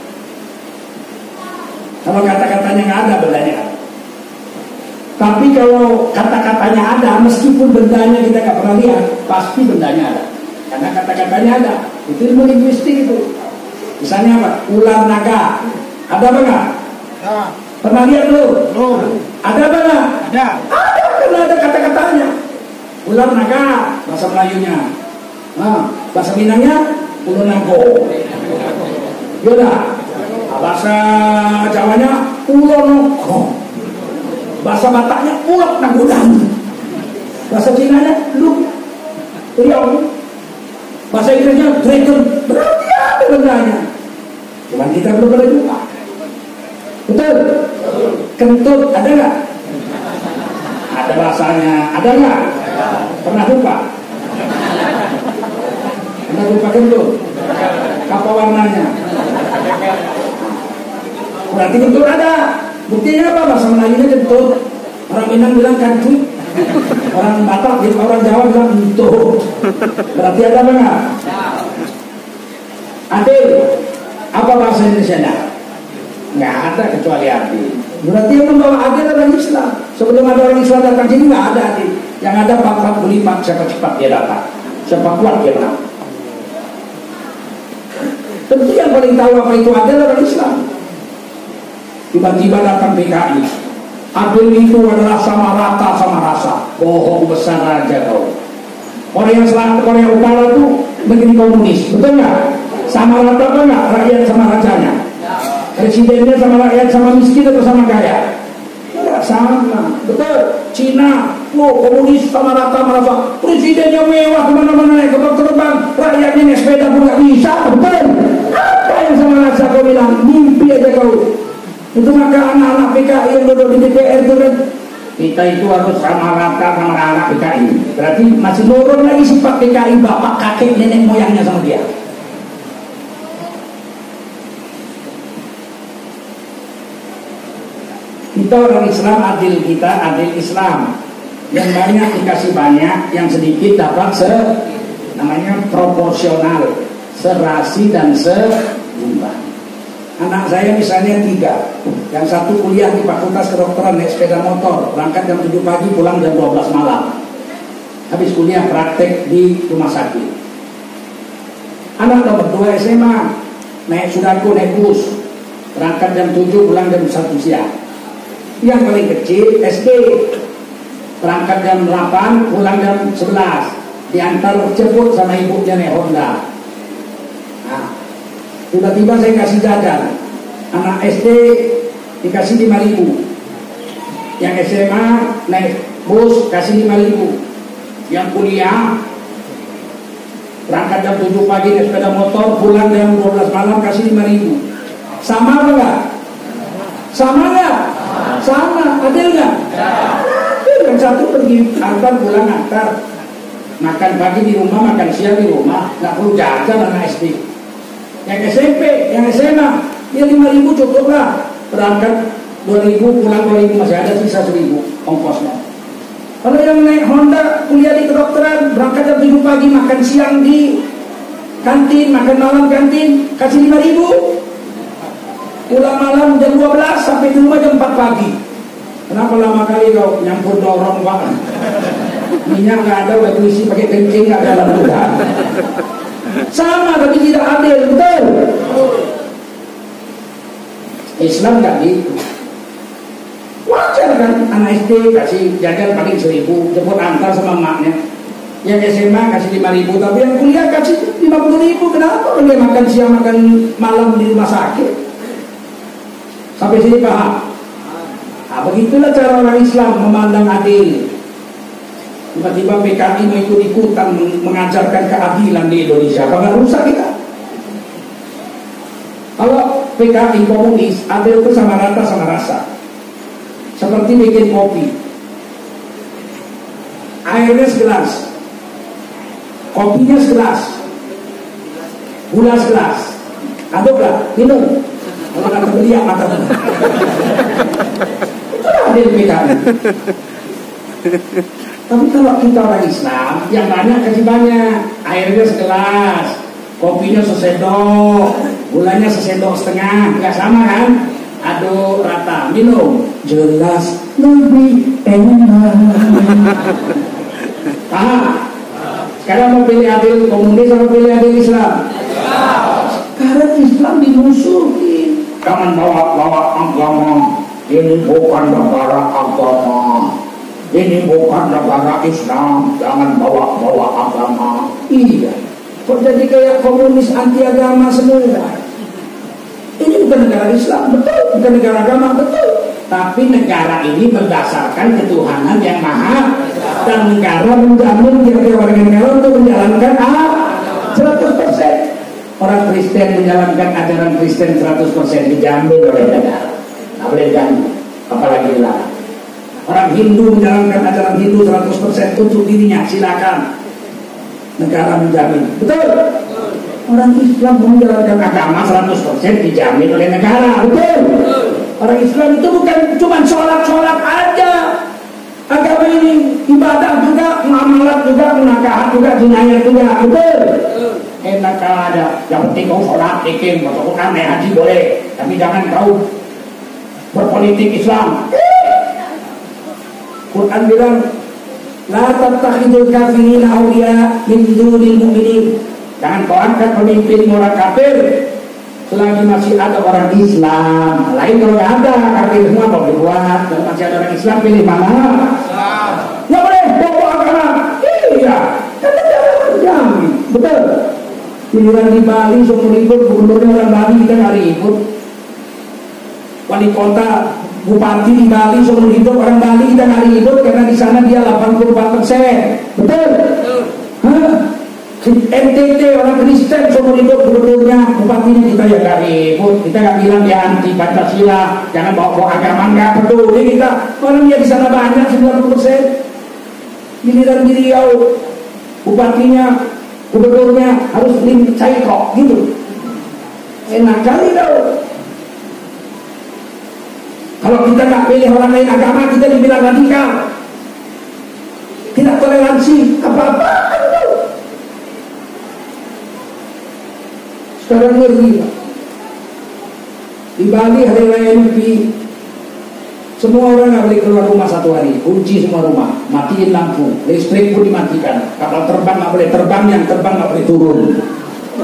Kalau kata-katanya nggak ada, bendanya ada. Tapi kalau kata-katanya ada, meskipun bendanya kita nggak pernah lihat, pasti bendanya ada. Karena kata-katanya ada. Itu ilmu linguistik itu. Misalnya apa? Ular naga. Ada apa nggak? Ya. Pernah lihat lu? Belum. Ada apa nggak? Ada. Ada, karena ada kata-katanya. Ular naga, bahasa Melayunya. Nah, bahasa Minangnya ular nago. Yaudah. Bahasa Jawanya ular nago. Bahasa Bataknya ular nagodang. Bahasa Cinanya lu riau. Bahasa Inggrisnya dragon. Berarti ada bendanya. Cuma kita belum pernah jumpa. Betul? Kentut ada nggak? Ada bahasanya. Ada nggak? Pernah jumpa? Pernah jumpa kentut? Apa warnanya? Berarti kentut ada. Buktinya apa? Bahasa Melayunya kentut. Orang Minang bilang kantut. Orang Batak, orang Jawa bilang kentut. Berarti ada apa nggak? Adil. Apa bahasa Indonesia? Nggak ada kecuali adil. Berarti yang membawa adil adalah Islam. Sebelum ada orang Islam datang sini nggak ada adil. Yang ada empat puluh lima siapa cepat dia datang, siapa kuat dia menang. Tentu yang paling tahu apa itu adil adalah Islam. Tiba-tiba datang P K I. Adil itu adalah sama rata sama rasa. Bohong besar aja kau. Korea Selatan, Korea Utara itu begini komunis, betul nggak? Sama rata apa nggak? Rakyat sama rajanya. Presidennya sama rakyat, sama miskin atau sama kaya? Ya, sama. Betul. Cina, oh, komunis sama rata sama rata. Presidennya mewah kemana-mana naik kapal terbang, rakyatnya naik sepeda pun nggak bisa. Betul. Apa yang sama rasa kau bilang? Mimpi aja kau. Itu maka anak-anak P K I yang duduk di D P R itu kan, kita itu harus sama rata sama anak P K I. Berarti masih nurun lagi sifat P K I bapak kakek nenek moyangnya sama dia. Kita orang Islam adil, kita adil Islam. Yang banyak dikasih banyak, yang sedikit dapat se namanya proporsional, serasi dan seimbang. Anak saya misalnya tiga, yang satu kuliah di Fakultas Kedokteran naik sepeda motor, berangkat jam tujuh pagi, pulang jam dua belas malam. Habis kuliah praktek di rumah sakit. Anak nomor dua S M A, naik Sudako naik bus, berangkat jam tujuh, pulang jam satu siang. Yang paling kecil S D, berangkat jam delapan, pulang jam sebelas, diantar jemput sama ibunya naik Honda. Nah, tiba-tiba saya kasih jajan, anak S D dikasih lima ribu, yang S M A naik bus kasih lima ribu, yang kuliah berangkat jam tujuh pagi naik sepeda motor, pulang jam dua belas malam kasih lima ribu. Sama enggak? Sama enggak? Sama, adil nggak? Adil. Yang satu pergi antar, pulang antar, makan pagi di rumah, makan siang di rumah, nggak perlu jajan anak S D. Yang S M P, yang S M A, ya lima ribu cukup lah. Berangkat dua ribu, pulang dua ribu, masih ada sisa seribu ongkosnya. Kalau yang naik Honda, kuliah di kedokteran, berangkat jam tujuh pagi, makan siang di kantin, makan malam kantin, kasih lima ribu. Pulang malam jam dua belas sampai di rumah jam empat pagi. Kenapa lama kali kau nyampur dorong pak? Minyak nggak ada, udah isi pakai kencing nggak ada dalam gudang. Sama tapi tidak adil, betul? Islam nggak gitu. Wajar kan anak S D kasih jajan paling seribu, jemput antar sama emaknya. Yang S M A kasih lima ribu, tapi yang kuliah kasih lima puluh ribu. Kenapa? Dia makan siang makan malam di rumah sakit. Sampai sini paham? Nah, begitulah cara orang Islam memandang adil. Tiba-tiba P K I mau ikut-ikutan mengajarkan keadilan di Indonesia. Apa nggak rusak kita? Kalau P K I komunis, adil itu sama rata sama rasa. Seperti bikin kopi, airnya segelas, kopinya segelas, gula segelas, aduklah, minum. Kalau kata beliau mata itu adil P K I. Tapi kalau kita orang Islam, yang banyak kasih banyak, airnya segelas, kopinya sesendok, gulanya sesendok setengah, nggak sama kan? Aduk rata, minum, jelas lebih enak. Paham? Sekarang mau pilih adil komunis atau pilih adil Islam? Sekarang Islam dimusuhi. Jangan bawa-bawa agama. Ini bukan negara agama. Ini bukan negara Islam. Jangan bawa-bawa agama. Iya. Kok jadi kayak komunis anti agama semua? Ini bukan negara Islam, betul. Bukan negara agama, betul. Tapi negara ini berdasarkan ketuhanan yang maha. Dan negara menjamin tiap-tiap warga negara untuk menjalankan ah, seratus persen. Orang Kristen menjalankan ajaran Kristen seratus persen dijamin oleh negara. Tidak boleh diganggu, apalagi dilarang. Orang Hindu menjalankan ajaran Hindu seratus persen untuk dirinya, silakan. Negara menjamin, betul. Orang Islam menjalankan agama seratus persen dijamin oleh negara, betul. Orang Islam itu bukan cuma sholat-sholat aja. Agama ini ibadah juga, muamalat juga, menakahat juga, jinayah juga, betul. Enak kalau ada, yang penting kau sholat, ikim, atau Quran, naik haji boleh, tapi jangan kau berpolitik Islam. Quran bilang, la tattakhidul kafirina awliya min dunil mu'minin. Jangan kau angkat pemimpin orang kafir selagi masih ada orang Islam. Lain kalau nggak ada, kafir semua boleh buat. Kalau masih ada orang Islam, pilih mana? Nggak boleh bawa agama. Iya, karena jangan menjamin, betul. Pilihan di Bali semua ribut, gubernurnya orang Bali kita nggak ribut. Wali kota, bupati di Bali semua ribut, orang Bali kita nggak ribut karena di sana dia delapan puluh empat persen, betul. Hah? N T T orang Kristen semua ribut, gubernurnya, bupatinya kita ya nggak ribut. Kita nggak bilang dia anti Pancasila, jangan bawa-bawa agama, nggak peduli kita. Orang dia di sana banyak sembilan puluh persen. Giliran di Riau, bupatinya, gubernurnya harus beli cair kok, gitu. Enak kali tau. Kalau kita nggak pilih orang lain agama, kita dibilang radikal, tidak toleransi, apa-apa. Sekarang ngeri. Di Bali hari raya Nyepi, semua orang nggak boleh keluar rumah satu hari, kunci semua rumah, matiin lampu, listrik pun dimatikan, kapal terbang nggak boleh terbang, yang terbang nggak boleh turun.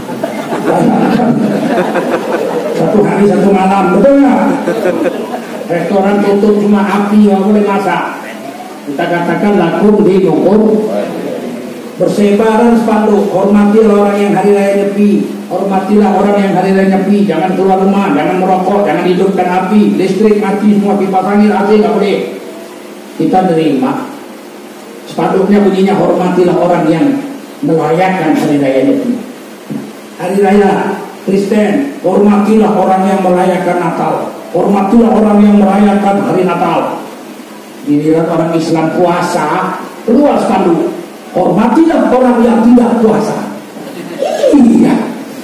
Satu hari satu malam, betul nggak? restoran tutup cuma api nggak boleh masak. Kita katakan lakum dinukum. Bersebaran spanduk, hormatilah orang yang hari raya Nyepi, hormatilah orang yang hari raya Nyepi, jangan keluar rumah, jangan merokok, jangan hidupkan api, listrik mati semua, kipas angin A C nggak boleh. Kita nerima. Spanduknya bunyinya hormatilah orang yang merayakan hari raya Nyepi. Hari raya Kristen, hormatilah orang yang merayakan Natal, hormatilah orang yang merayakan hari Natal. Dilihat orang Islam puasa, keluar spanduk. Hormatilah orang yang tidak puasa. Iya.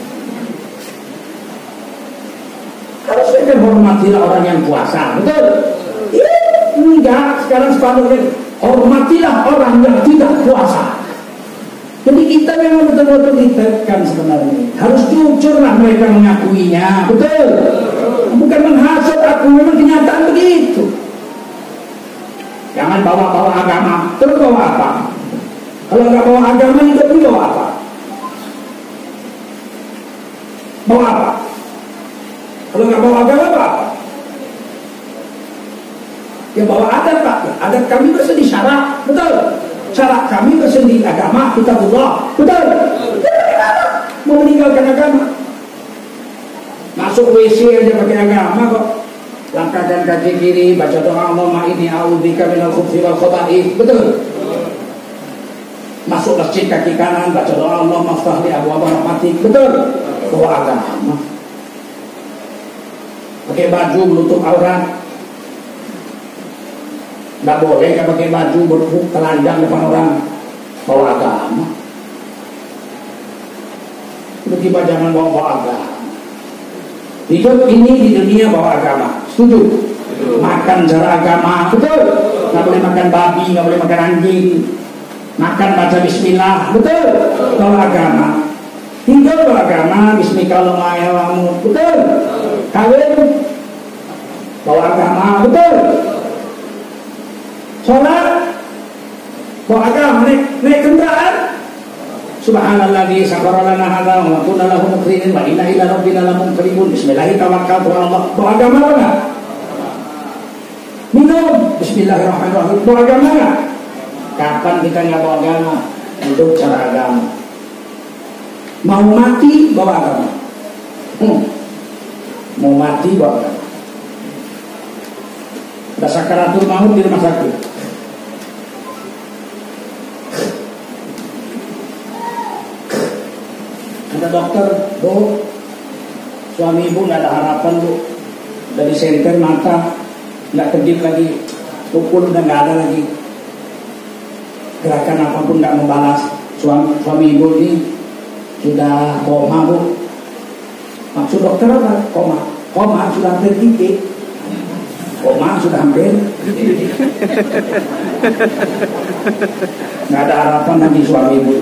Harusnya kan hormatilah orang yang puasa, betul? Iya. Enggak, sekarang sepanduknya hormatilah orang yang tidak puasa. Jadi kita memang betul-betul ditekan sebenarnya. Harus jujurlah mereka mengakuinya, betul? Bukan menghasut aku, memang kenyataan begitu. Jangan bawa-bawa agama, terus bawa apa? Kalau nggak bawa agama, hidup ini bawa apa? Bawa apa? Kalau nggak bawa agama, bawa apa? Ya bawa adat, Pak. Adat kami bersedi syarak, betul? Syarak kami bersedi agama, kitabullah, betul? Mau meninggalkan agama, masuk W C aja pakai agama kok. Langkahkan kaki kiri, baca doa Allahumma inni a'udzubika minal khubuthi wal khaba'ith, betul? Masuk masjid kaki kanan, baca doa Allahumma iftah li abwaaba rahmatik, betul? Bawa agama. Pakai baju menutup aurat, nggak boleh. Nggak pakai baju berfuk telanjang depan orang, bawa agama. Tiba-tiba jangan bawa agama. Hidup ini di dunia bawa agama, setuju? Makan cara agama, betul? Nggak boleh makan babi, nggak boleh makan anjing. Makan baca bismillah, betul? Bawa agama. Tinggal bawa agama, bismillahirrahmanirrahim, betul? Kawin bawa agama, betul? Sholat bawa agama. Naik, naik kendaraan, subhanalladzi sakhkhara lana hadza wa ma kunna lahu muqrinin wa inna ila rabbina lamunqalibun. Bismillahirrahmanirrahim, tawakkaltu 'ala Allah. Bawa agama enggak? Minum bismillahirrahmanirrahim, bawa agama enggak? Kapan kita nggak bawa agama? Hidup cara agama. Mau mati bawa agama. Hmm. Mau mati bawa agama. Ada sakaratul maut di rumah sakit. Ada dokter, Bu, suami ibu nggak ada harapan, Bu. Dari senter mata nggak kedip lagi, pukul udah nggak ada lagi. Gerakan apapun nggak membalas. Suami, suami ibu ini sudah koma, Bu. Maksud dokter apa? Koma. Koma sudah hampir titik. Koma sudah hampir. Nggak ada harapan lagi suami ibu.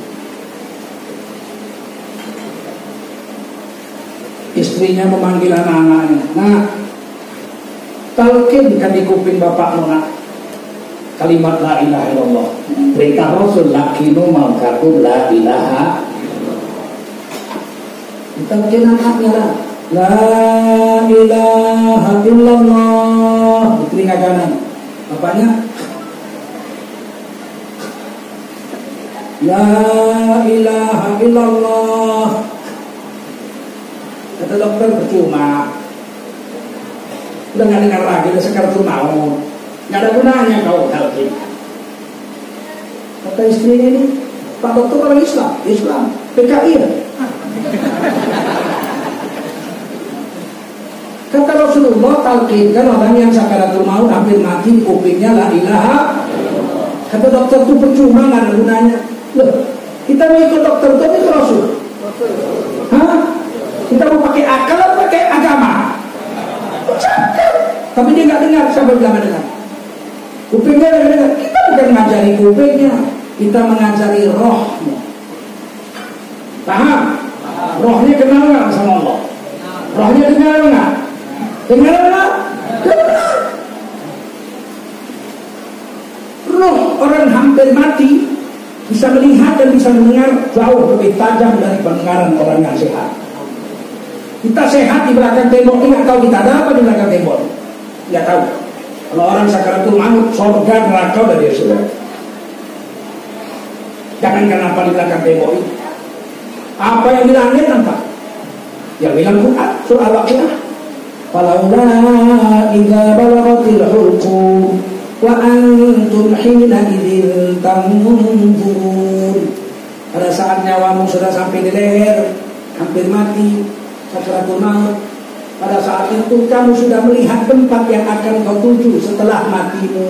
Istrinya memanggil anak-anaknya. Nah, talqin kan di kuping bapakmu, nak. Kalimat la ilaha illallah. Perintah Rasul lakinu malkakum la ilaha. Talqin anaknya lah. La ilaha illallah di telinga kanan. Bapaknya la ilaha illallah. Kata dokter percuma. Udah gak dengar lagi, udah sekar mau. Gak ada gunanya kau talqin. Kata istrinya ini, Pak dokter orang Islam, Islam, P K I ya. Kata Rasulullah, talqinkan orang yang sakaratul maut hampir mati, kupingnya la ilaha. Kata dokter itu percuma, gak ada gunanya. Loh, kita mau ikut dokter itu itu Rasul. Hah? Kita mau pakai akal atau pakai agama? Ucapkan. Tapi dia nggak dengar, siapa bilang nggak dengar? Kupingnya nggak dengar. Kita bukan mengajari kupingnya, kita mengajari rohnya. Paham? Rohnya kenal nggak sama Allah? Rohnya dengar nggak? Dengar nggak? Dengar. Roh orang hampir mati bisa melihat dan bisa mendengar jauh lebih tajam dari pendengaran orang yang sehat. Kita sehat di belakang tembok, ingat tahu kita ada apa di belakang tembok? nggak tahu. Kalau orang sakaratul maut, surga neraka udah dia sudah. Jangan kenapa di belakang tembok itu. Apa yang di langit nampak? Yang bilang Quran surah Al-Waqiah. Falaula idza balaghatil hulqum wa antum hina idzin tanzurun. Pada saat nyawamu sudah sampai di leher, hampir mati, sakaratul maut. Pada saat itu kamu sudah melihat tempat yang akan kau tuju setelah matimu.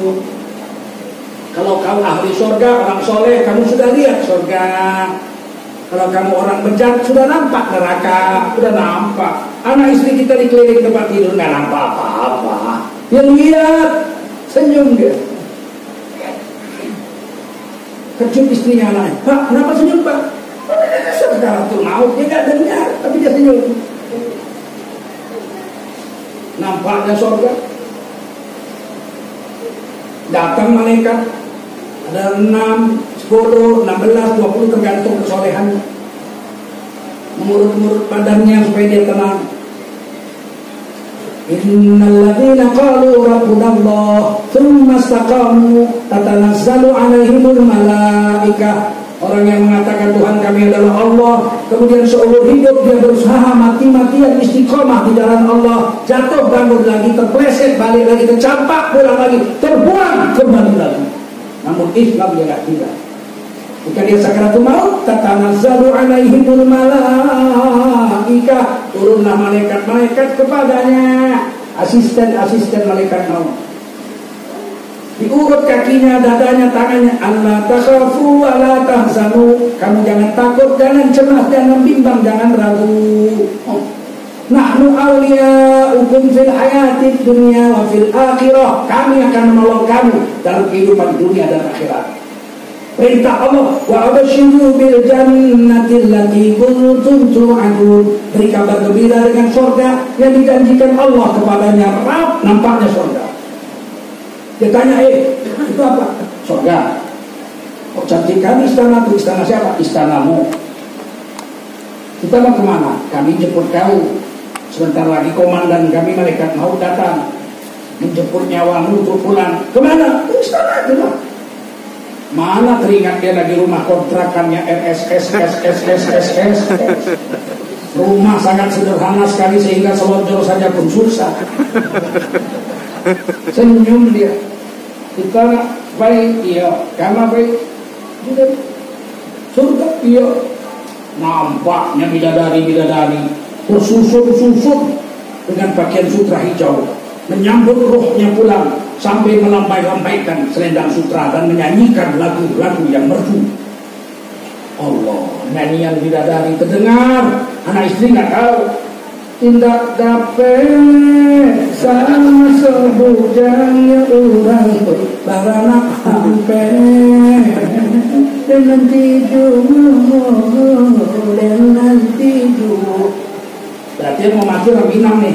Kalau kamu ahli surga, orang soleh, kamu sudah lihat surga. Kalau kamu orang bejat, sudah nampak neraka, sudah nampak. Anak istri kita dikelilingi tempat tidur, nggak nampak apa-apa. Dia lihat, senyum dia. Kejut istrinya lain. Pak, kenapa senyum Pak? Sekarang tuh mau, dia nggak dengar, tapi dia senyum. Nampaknya surga. Datang malaikat. Ada enam, sepuluh, enam belas, dua puluh tergantung kesolehannya. Mengurut-ngurut badannya supaya dia tenang. Innal ladzina qalu rabbuna Allah tsumma istaqamu tatanazzalu 'alaihimul malaikah. Orang yang mengatakan Tuhan kami adalah Allah, kemudian seumur hidup dia berusaha mati-matian istiqomah di jalan Allah, jatuh bangun lagi, terpleset balik lagi, tercampak pulang lagi, terbuang kembali lagi. Namun Islam dia tidak tidak. Jika dia sakaratul maut, tatanazzalu 'alaihimul malaikah, turunlah malaikat-malaikat kepadanya, asisten-asisten malaikat maut. Diurut kakinya, dadanya, tangannya. Allah takhafu wa la tahzanu. Kamu jangan takut, jangan cemas, jangan bimbang, jangan ragu. Oh. Nahnu awliya'ukum fil hayatid dunya wa fil akhirah. Kami akan menolong kamu dalam kehidupan dunia dan akhirat. Perintah Allah, wa abashiru bil jannati allati kuntum tu'adun. Beri kabar gembira dengan surga yang dijanjikan Allah kepadanya. Rab, nampaknya surga. Dia tanya, eh, itu apa? Surga. Oh, cantik kami istana itu. Istana siapa? Istanamu. Kita mau kemana? Kami jemput kau. Sebentar lagi komandan kami malaikat maut datang menjemput nyawamu untuk pulang. Kemana? Istana itu lah. Mana teringat dia lagi rumah kontrakannya R S S S S S S S. Rumah sangat sederhana sekali sehingga selonjor saja pun susah. Senyum dia. Kita baik, iya. Karena baik, surga, iya. Nampaknya bidadari-bidadari bersusun-susun dengan pakaian sutra hijau, menyambut rohnya pulang sampai melambai-lambaikan selendang sutra dan menyanyikan lagu-lagu yang merdu. Allah, nyanyian bidadari terdengar, anak istri nggak tahu. Tidak dapat sama sebujangnya orang baranak sampai dengan tidur dengan tidur. Berarti mau mati orang Minang nih.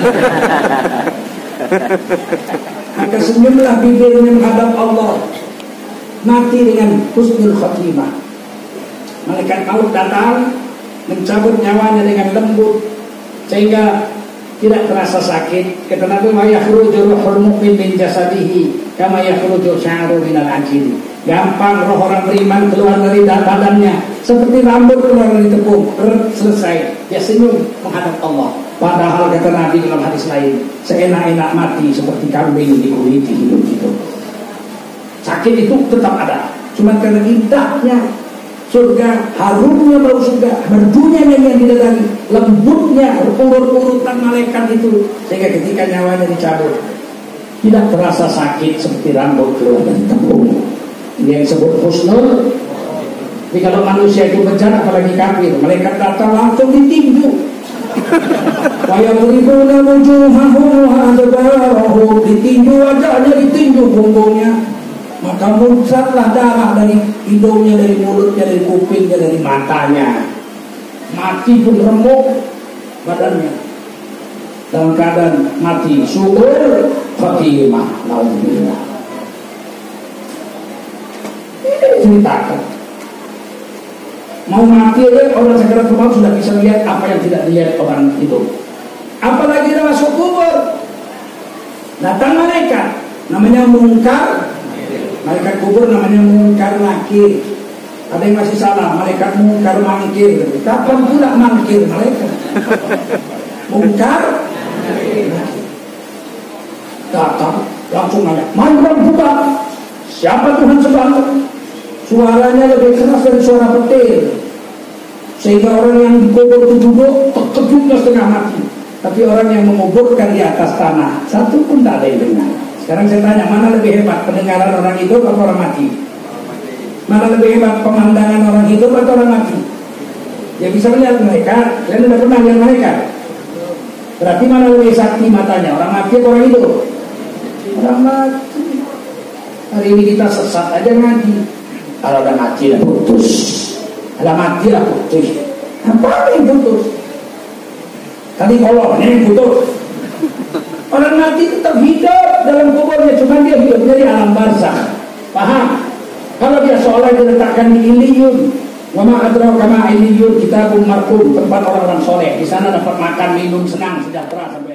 Maka senyumlah bibirnya menghadap Allah, mati dengan husnul khatimah. Malaikat maut datang mencabut nyawanya dengan lembut sehingga tidak terasa sakit. Kata Nabi, "Ma yakhruju ruhul mu'min min jasadihi kama yakhruju sya'ru minal ajil." Gampang roh orang beriman keluar dari badannya seperti rambut keluar dari tepung. Selesai, dia senyum menghadap Allah. Padahal kata Nabi dalam hadis lain, seenak-enak mati seperti kambing dikuliti hidup-hidup. Sakit itu tetap ada, cuma karena indahnya surga, harumnya bau surga, merdunya nyanyian bidadari, lembutnya urut-urutan malaikat itu, sehingga ketika nyawanya dicabut tidak terasa sakit seperti rambut keluar dari tepung. Ini yang disebut husnul. Jadi kalau manusia itu bencana, apalagi kafir, malaikat datang langsung ditinju. Wa yadribuna wujuhahum wa adbarahum, ditinju wajahnya, ditinju punggungnya. Maka muncratlah darah dari hidungnya, dari mulutnya, dari kupingnya, dari matanya. Mati pun remuk badannya dalam keadaan mati su'ul khatimah. Alhamdulillah. Ini ceritakan. Mau mati aja orang sakaratul maut sudah bisa lihat apa yang tidak dilihat orang itu. Apalagi dalam masuk kubur. Datang malaikat, namanya mungkar. Malaikat kubur namanya mungkar nakir. Ada yang masih salah, malaikat mungkar mangkir. Kapan pula mangkir malaikat? Mungkar datang, langsung nanya, mana buka? Siapa Tuhan sebab? Suaranya lebih keras dari suara petir, sehingga orang yang dikubur itu duduk terkejutnya setengah mati. Tapi orang yang menguburkan di atas tanah satu pun tak ada yang dengar. Sekarang saya tanya, mana lebih hebat, pendengaran orang hidup atau orang mati? Mana lebih hebat, pemandangan orang hidup atau orang mati? Ya bisa melihat mereka. Kalian sudah pernah lihat mereka? Berarti mana lebih sakti matanya, orang mati atau orang hidup? Orang mati. Hari ini kita sesat aja ngaji. Kalau udah mati lah putus. Kalau mati lah putus. Apa yang putus? Tadi kolonnya yang putus. Orang mati tetap hidup dalam kuburnya, cuma dia hidupnya di alam barzakh. Paham? Kalau dia soleh diletakkan di Illiyun. Wa ma adraka ma Illiyun, kitabun marqum, tempat orang-orang soleh. Di sana dapat makan, minum, senang, sejahtera.